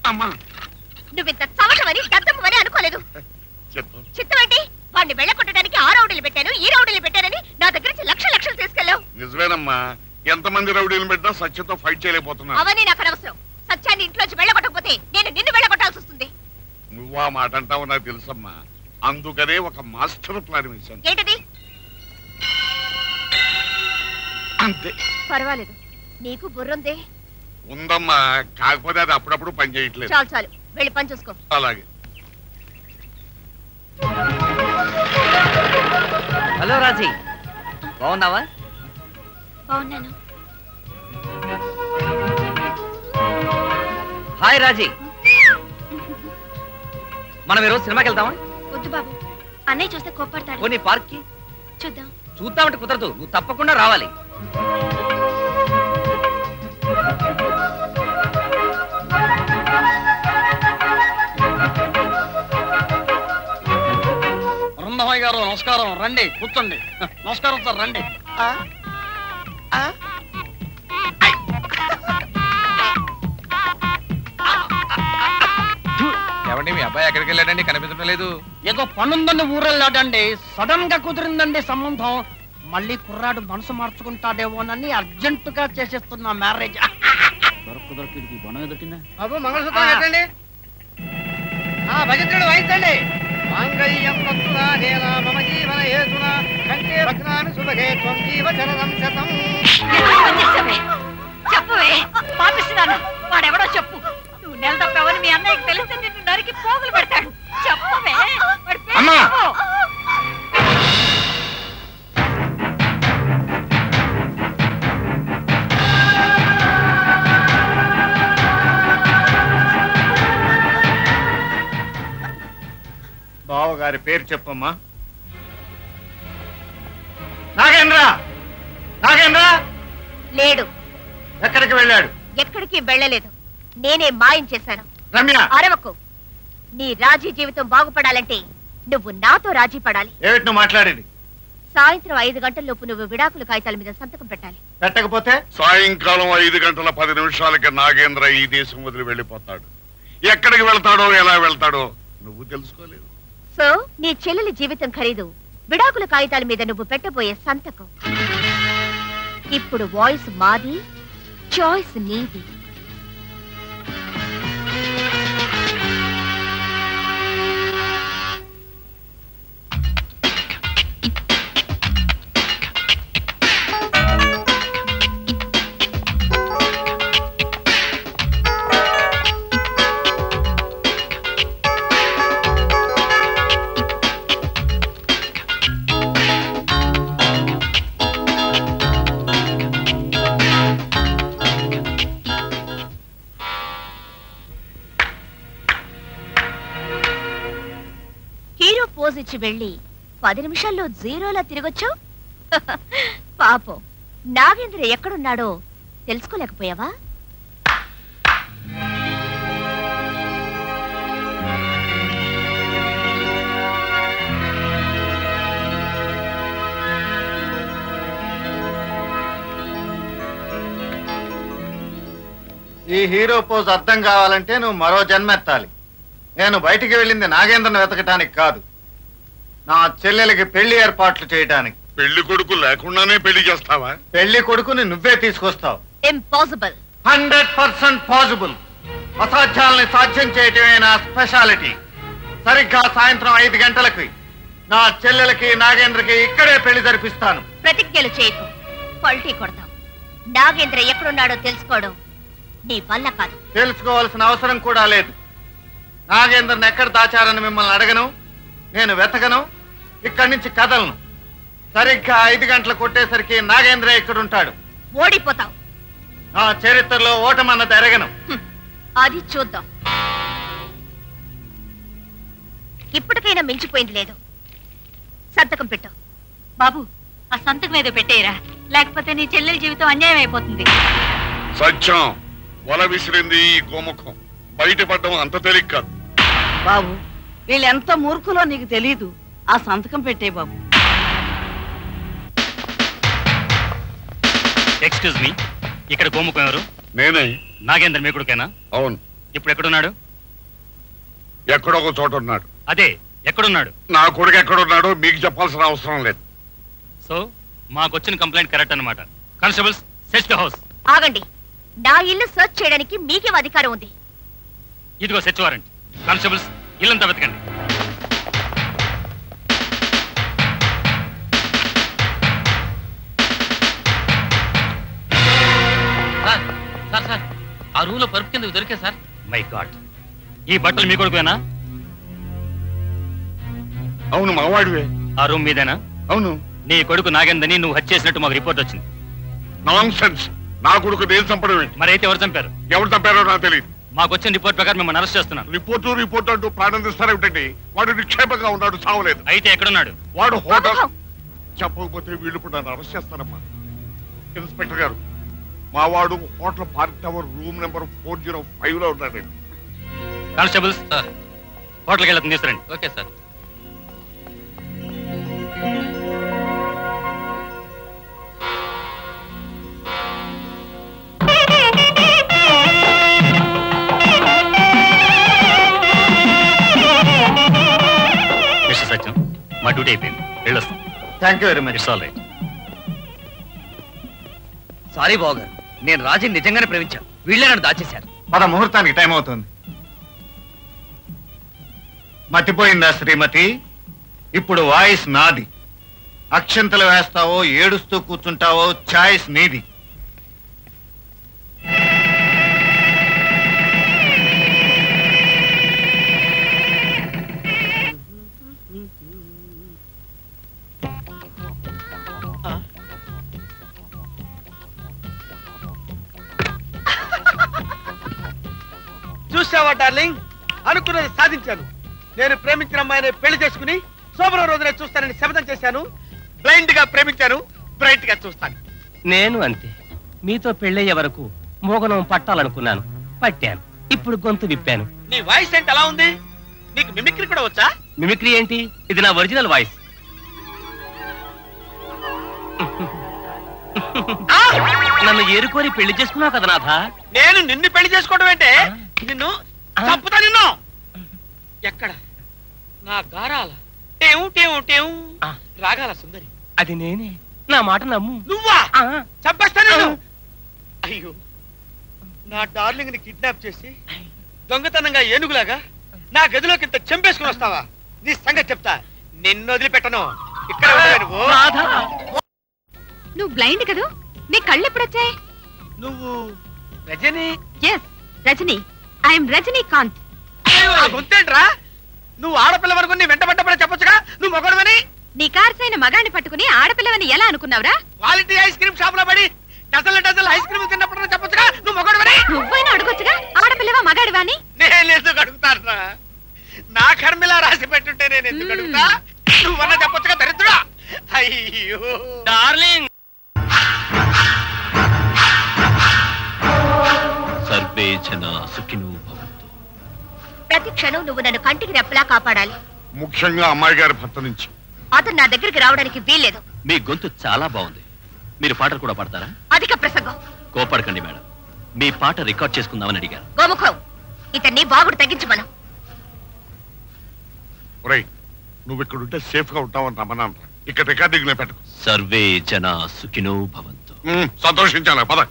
అమ్మా నువ్వింత చవటమని దద్దమ్మని అనుకోలేదు. చిత్తమేంటి? వాడిని వెళ్ళకొట్టడానికి ఆ రౌడీలు పెట్టాను, ఈ రౌడీలు పెట్టానని నా దగ్గర నుంచి లక్షలు తీసుకెళ్ళావు. నిజమేనమ్మా, ఎంతమంది రౌడీలు పెట్టినా సత్యంతో ఫైట్ చేయలేకపోతున్నా. అవన్నీ నాకు అనవసరం. సత్యాన్ని ఇంట్లోంచి వెళ్ళగొట్టకపోతే నేను నిన్ను వెళ్ళగొట్టాల్సి వస్తుంది. నువ్వు ఆ మాట అంటావు నాకు తెలుసమ్మా. అందుకనే ఒక మాస్టర్ ప్లాన్ వేశాను. ఏంటది? అంతే. పర్వాలేదు, నీకు బుర్రుందే. ఉందమ్మా, కాకపోతే అది అప్పుడప్పుడు పని చేయట్లేదు. చాలు చాలు, వెళ్ళి పని చూసుకో. అలాగే. హలో రాజీ, బాగున్నావా? బాగున్నాను. హాయ్ రాజీ, మనం ఈరోజు సినిమాకి వెళ్దామా? వద్దు బాబు, అన్నయ్య చూస్తే కోప్పడతాడు. పోనీ పార్క్ కి చూద్దాం. చూద్దామంటే కుదరదు, నువ్వు తప్పకుండా రావాలి. బృందమయ్య గారు నమస్కారం, రండి కూర్చోండి. నమస్కారం సార్, రండి. ఏమండి మీ అబ్బాయి ఎక్కడికి వెళ్ళాడండి, కనిపించడం లేదు? ఏదో పనుందండి ఊరెళ్ళాడండి. సడన్ గా కుదిరిందండి సంబంధం. మళ్ళీ కుర్రాడు మనసు మార్చుకుంటాడేమోనని అర్జెంట్ గా చేసేస్తున్నా మ్యారేజ్. దొరికి బొనం ఎదుటిందా? బాబు మంగళసూత్రం పెట్టండి. భజంత్రుడు వాయించండి. మాంగళ్యం వస్తునానేన మమ జీవన హేతునా కంటే భగ్నామి శుభగే త్వం జీవ శరణం శతం. చెప్పవే పాపిస్తున్నాను. వాడెవడో చెప్పు. నువ్వు నెల తప్పవని మీ అన్నయ్యకి తెలిస్తే నిన్ను నరికి పోగులు పెడతాడు. చెప్పవే. అమ్మా! బావగారి పేరు చెప్పమ్మా. నాగేంద్ర! నాగేంద్ర లేడు. ఎక్కడికి వెళ్ళాడు? ఎక్కడికి వెళ్ళలేదు, నేనే మాయం చేశాను. రమ్య! అరవకు. నీ రాజీ జీవితం బాగుపడాలంటే నువ్వు నాతో రాజీ పడాలి. ఏమిటి నువ్వు మాట్లాడేది? సాయంత్రం 5 గంటల్లోపు నువ్వు విడాకుల కాగితాల మీద సంతకం పెట్టాలి. పెట్టకపోతే సాయంకాలం 5:10 నాగేంద్ర ఈ దేశం వదిలి వెళ్ళిపోతాడు. ఎక్కడికి వెళ్తాడో ఎలా వెళ్తాడో నువ్వు తెలుసుకోలేదు. సో నీ చెల్లెలి జీవితం ఖరీదు విడాకుల కాగితాల మీద నువ్వు పెట్టబోయే సంతకం. ఇప్పుడు వాయిస్ మాది, చాయిస్ నీది. పోజ్ ఇచ్చి వెళ్ళి 10 నిమిషాల్లో జీరోలా తిరగొచ్చు. పాపం నాగేంద్ర ఎక్కడున్నాడో తెలుసుకోలేకపోయావా? ఈ హీరో పోజ్ అర్థం కావాలంటే నువ్వు మరో జన్మెత్తాలి. నేను బయటికి వెళ్ళింది నాగేంద్రను వెతకటానికి కాదు, నా చెల్లెలకి పెళ్లి ఏర్పాట్లు చేయడానికి. పెళ్లి కొడుకు లేకుండానే పెళ్లి చేస్తావా? పెళ్లి కొడుకుని నువ్వే తీసుకొస్తావు. ఇంపాసిబుల్. 100% పాసిబుల్. అసాధ్యాలని సాధ్యం చేయటమే నా స్పెషాలిటీ. సరిగ్గా సాయంత్రం 5 గంటలకి నా చెల్లెలకి నాగేంద్రకి ఇక్కడే పెళ్లి జరిపిస్తాను. ప్రతిజ్ఞలు చేయకు, పల్టీ కొడతాం. నాగేంద్ర ఎక్కడున్నాడో తెలుసుకోవడం నీ వల్ల కాదు. తెలుసుకోవాల్సిన అవసరం కూడా లేదు. నాగేంద్రని ఎక్కడ దాచారని మిమ్మల్ని అడగను, నేను వెతకను, ఇక్కడి నుంచి కదలను. సరిగ్గా 5 గంటలు కొట్టేసరికి నాగేంద్ర ఇక్కడుంటాడు. ఓడిపోతావు. నా చరిత్రలో ఓటమన్నది ఎరగను. అది చూద్దాం. ఇప్పటికైనా మించిపోయింది లేదు. సంతకం పెట్టు. బాబు, ఆ సంతకం ఏదో పెట్టేయరా, లేకపోతే నీ చెల్లెల జీవితం అన్యాయం అయిపోతుంది. సత్యం, వల విసిరింది ఈ గోముఖం. బయటపడ్డం అంత తేలిక కాదు. బాబు, వీళ్ళు ఎంత మూర్ఖులో నీకు తెలీదు. ఆ సంతకం పెట్టే బాబు. ఎక్స్క్యూజ్ మీ, ఇక్కడ గోముఖం ఎవరు? నేనే. నాగేంద్ర మీ కొడుకేనా? అవును. ఇప్పుడు ఎక్కడున్నాడు? ఎక్కడో ఒక చోట ఉన్నాడు. అదే ఎక్కడున్నాడు? నా కొడుకు ఎక్కడున్నాడో మీకు చెప్పాల్సిన అవసరం లేదు. సో మాకొచ్చిన కంప్లైంట్ కరెక్ట్ అన్నమాట. Constables search the house. ఆగండి, నా ఇల్లు సర్చ్ చేయడానికి మీకేం అధికారం ఉంది? ఇదిగో సెర్చ్ వారెంట్. కానిస్టేబుల్స్ ఇల్లంతా వెతకండి. సార్ ఆ రూమ్ లో పరుపు కింద దొరికే సార్. మై గాడ్, ఈ బట్టలు మీ కొడుకువేనా? అవును, మావాడివే. ఆ రూమ్ మీదేనా? అవును. నీ కొడుకు నాగేందని నువ్వు హత్య చేసినట్టు మాకు రిపోర్ట్ వచ్చింది. Nonsense. నా కొడుకు నేను చంపడం ఏంటి? మరైతే ఎవరు చంపారు? ఎవరు చంపారో నాకు తెలియదు. మాకు వచ్చిన రిపోర్ట్ ప్రకారం మిమ్మల్ని అరెస్ట్ చేస్తున్నాను. రిపోర్టు అంటూ ప్రాణం తీస్తారేమిటండి? వాడు నిక్షేపంగా ఉన్నాడు, చావలేదు. అయితే ఎక్కడున్నాడు? వాడు హోటల్. చెప్పకపోతే వీళ్ళు కూడా నన్ను అరెస్ట్ చేస్తారమ్మా. ఇన్స్పెక్టర్ గారు, మా వాడు hotel park tower room number 405 లో ఉన్నాడండి. కానిస్టేబుల్స్ హోటల్కి వెళ్ళి తీసుకురండి. Okay sir. మిస్టర్ సత్యం, మా డ్యూటీ అయిపోయింది, వెళ్ళొస్తాం. Thank you very much. It's all right. Sorry Babu గారు, నేను రాజుని నిజంగానే ప్రేమించాను. వీళ్ళే నన్ను దాచేశారు. పద, ముహూర్తానికి టైం అవుతుంది. మతిపోయిందా శ్రీమతి? ఇప్పుడు వాయిస్ నాది. అక్షంతలు వేస్తావో ఏడుస్తూ కూర్చుంటావో ఛాయిస్ నీది. చూసావా డార్లింగ్, అనుకున్నది సాధించాను. నేను ప్రేమించిన అమ్మాయిని పెళ్లి చేసుకుని శోభనం రోజునే చూస్తానని శపథం చేశాను. బ్లైండ్ గా ప్రేమించాను, బ్రైట్ గా చూస్తాను. నేను అంతే. మీతో పెళ్ళయ్యే వరకు మోగనం పట్టాలనుకున్నాను, పట్టాను. ఇప్పుడు గొంతు విప్పాను. నీ వాయిస్ ఏంటి అలా ఉంది? నీకు మిమిక్రీ కూడా వచ్చా? మిమిక్రీ ఏంటి? ఇది నా ఒరిజినల్ వాయిస్. నన్ను ఏరుకోరి పెళ్లి చేసుకున్నావు కదా నాథ. నేను నిన్ను పెళ్లి చేసుకోవడం ఏంటే? నిన్ను చంపుతా. నిన్ను ఎక్కడ? నా గారాల టేవు టేవు టేవు రాగాల సుందరి. అది నేనే. నా మాట నమ్ము. నువ్వా? చంపేస్తా నేను. అయ్యో, నా డార్లింగ్ ని కిడ్నాప్ చేసి దొంగతనంగా ఏనుగులాగా నా గదిలోకి ఇంత చంపేసుకుని వస్తావా? నీ సంగతి చెప్తా. నిన్ను వదిలిపెట్టను. ఇక్కడ నువ్వు బ్లైండ్ కదూ, నీ కళ్ళు ఎప్పుడు వచ్చాయి? నువ్వు రజనీ? ఎస్, రజనీ. ఐఎమ్ రజనీకాంత్. గుంతేంట్రా? నువ్వు ఆడపిల్ల వరకు నీ వెంటబడ్డప్పుడే చెప్పొచ్చుగా నువ్వు మగడవని. నీ కార్సైన మగాన్ని పట్టుకుని ఆడపిల్లవని ఎలా అనుకున్నావురా? క్వాలిటీ ఐస్ క్రీమ్ షాప్ లో పడి డజన్ల ఐస్ క్రీమ్ తిన్నప్పుడు చెప్పొచ్చుగా నువ్వు మగడవని. నువ్వైనా అడగొచ్చుగా ఆడపిల్లవా మగాడివా అని. నేను ఎందుకు అడుగుతారా? నా కర్మిలా రాసి పెట్టుంటే నేను ఎందుకు అడుగుతా? నువ్వన్నా చెప్పొచ్చుగా దరిద్రుడా. అయ్యో డార్లింగ్. సర్వే జనా సుఖినో భవంతు. ప్రతి క్షణం నువ్వు నన్ను కంటికి రెప్పలా కాపాడాలి. ముఖ్యంగా అమ్మాయి గారి భర్త నుంచి. అతను నా దగ్గరికి రావడానికి వీల్లేదు. మీ గొంతు చాలా బాగుంది. మీరు పాటలు కూడా పాడతారా? అధిక ప్రసంగం. కోపడకండి మేడం, మీ పాట రికార్డ్ చేసుకుందామని అడిగారు. గోముఖం, ఇతన్ని బాగుడు తగ్గించమను. ఒరేయ్, నువ్వు ఇక్కడ ఉంటే సేఫ్ గా ఉంటావని రమ్మన్నాను. ఇక్కడ రికార్డింగ్ పెట్టకు. సర్వే జనా సుఖినో భవంతు. సంతోషించాను. పద.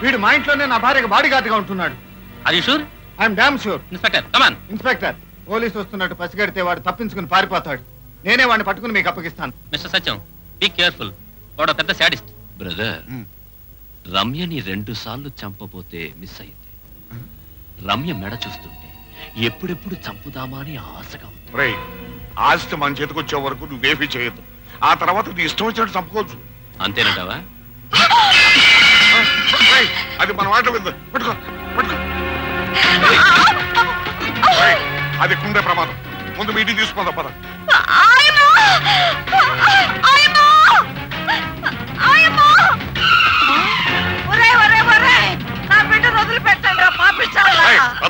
వీడు మా ఇంట్లోనే నా భార్యకు బాడీగార్డ్గా ఉంటున్నాడు. Are you sure? I'm damn sure. Inspector come on. Inspector, police వస్తున్నట్టు పసిగడితే వాడు తప్పించుకుని పారిపోతాడు. నేనే వాడిని పట్టుకుని మీకు అప్పగిస్తాను. Mister Satyam, be careful. వాడు పెద్ద శాడిస్ట్. బ్రదర్, రమ్యని 2 సార్లు చంపబోతే మిస్ అయింది. రమ్య మెడ చూస్తుంటే ఎప్పుడెప్పుడు చంపుదామా అని ఆశగా ఉంది. రేయ్, ఆస్తి మన చేతికి వచ్చే వరకు నువ్వేమీ చేయొద్దు. ఆ తర్వాత నీ ఇష్టం వచ్చినట్టు చంపుకోవచ్చు. అంతేనంటావా? అది మన మాట విందు. పట్టుకో పట్టుకో. అది కుండే ప్రమాదం. ముందు మీటింగ్ తీసుకుందాం పద. నా బిడ్డ వదిలి పెట్టండి రా పాపిస్తారా.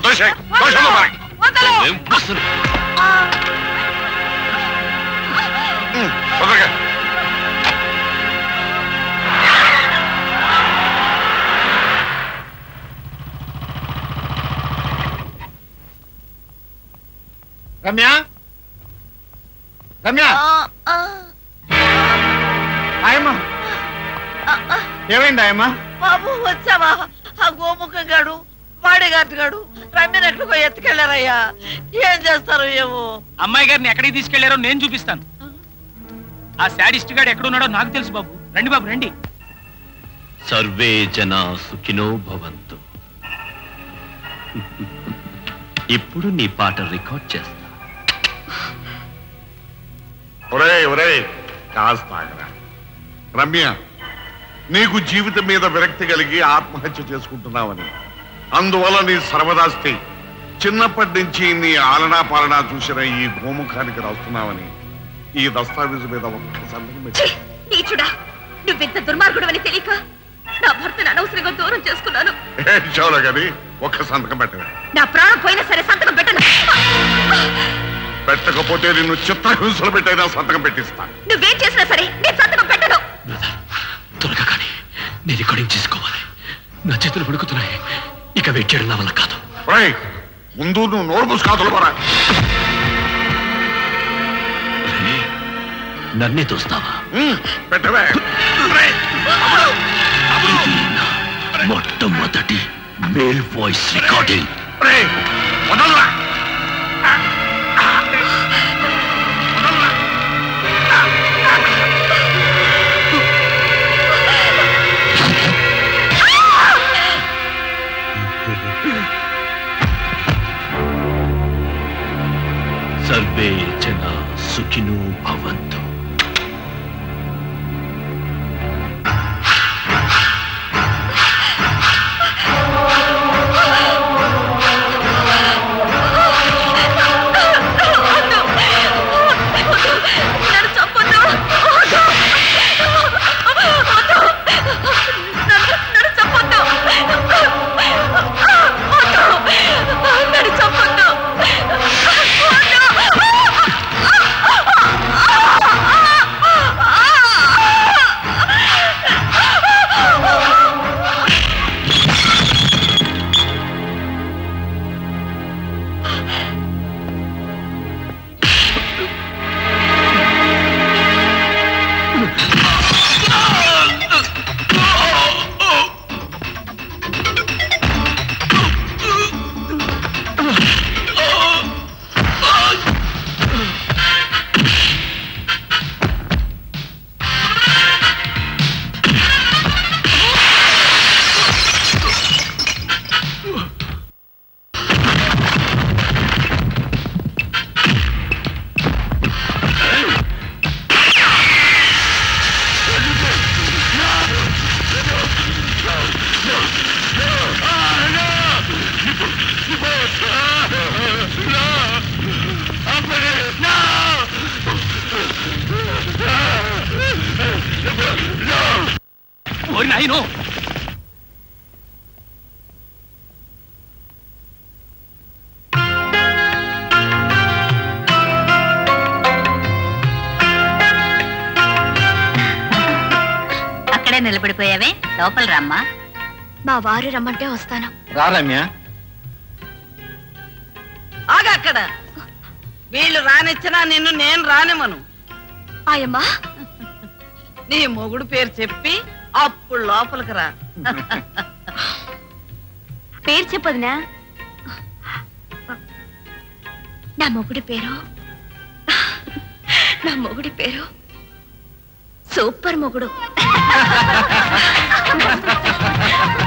రమ్య, రమ్య, ఆయమ్మా, ఏమైంది ఆయమ్మా? బాబు వచ్చావా? ఆ గోముఖం గాడు వాడిగాడు రమ్యను ఎక్కడికో ఎత్తుకెళ్లారయ్యా. ఏం చేస్తారు ఏమో. అమ్మాయి గారిని ఎక్కడికి తీసుకెళ్లారో నేను చూపిస్తాను. ఆ శాడిస్ట్ గాడు ఎక్కడున్నాడో నాకు తెలుసు బాబు. రండి బాబు రండి. సర్వే జనా సుఖినో భవంతు. ఇప్పుడు నీ పాట రికార్డ్ చేస్తా. కాస్త ఆగరా. రమ్య, నీకు జీవితం మీద విరక్తి కలిగి ఆత్మహత్య చేసుకుంటున్నావని, అందువల్ల నీ సర్వదాస్తి చిన్నప్పటి నుంచి నీ ఆలనా పాలనా చూసిన ఈ గోముఖానికి రాస్తున్నావని ఈ దస్తావేజు మీద ఒక్క సంతకం పెట్టి. నీచుడా, నువ్వెంత దుర్మార్గుడు అని తెలియక నా భర్తను అనవసరంగా దూరం చేసుకున్నాను. చావులో కానీ ఒక్క సంతకం పెట్టవే. నా ప్రాణం పోయినా సరే సంతకం పెట్టను. పెట్టకపోతే నిన్ను చిత్రహింసలు పెట్టైనా సంతకం పెట్టిస్తా. నువ్వేం చేసినా సరే నేను సంతకం పెట్టను. త్వరగా కానీ నేను రికార్డింగ్ చేసుకోవాలి. నా చేతులు పడుకుతున్నాయి. ఇక వెయిట్ చేయడం నా వల్ల కాదు. ముందు నువ్వు నోరు మూసుకాదులు పరా. నన్నే చూస్తావా? పెట్టవే. మొట్టమొదటి మేల్ వాయిస్ రికార్డింగ్. సర్వే జన సుఖినో భవంతు. అక్కడే నిలబడిపోయావే, లోపల రమ్మా. మా వారు రమ్మంటే వస్తాను. రా రమ్య. ఆగక్కడ. వీళ్ళు రానిచ్చినా నిన్ను నేను రానివ్వను. పేరు చెప్పదునా? నా మొగుడి పేరు సూపర్ మొగుడు.